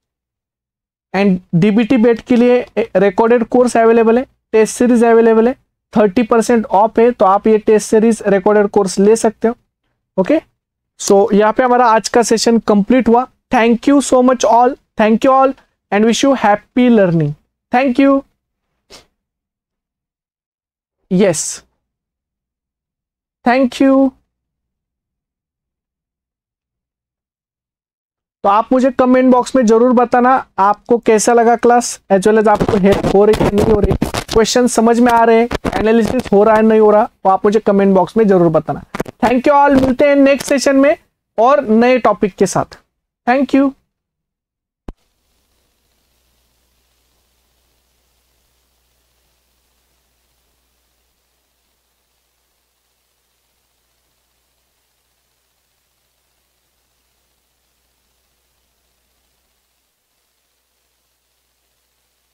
एंड डीबीटी बेट के लिए रिकॉर्डेड कोर्स अवेलेबल है, टेस्ट सीरीज अवेलेबल है, 30% ऑफ है, तो आप ये टेस्ट सीरीज रिकॉर्डेड कोर्स ले सकते हो। ओके, सो यहाँ पे हमारा आज का सेशन कंप्लीट हुआ। Thank you so much all, thank you all and wish you happy learning. Thank you, yes, thank you. तो आप मुझे कमेंट बॉक्स में जरूर बताना आपको कैसा लगा क्लास, एज वेल एज आपको हेल्प हो रही है नहीं हो रही, क्वेश्चन समझ में आ रहे हैं, एनालिसिस हो रहा है नहीं हो रहा, तो आप मुझे कमेंट बॉक्स में जरूर बताना। थैंक यू ऑल, मिलते हैं नेक्स्ट सेशन में और नए टॉपिक के साथ। Thank you.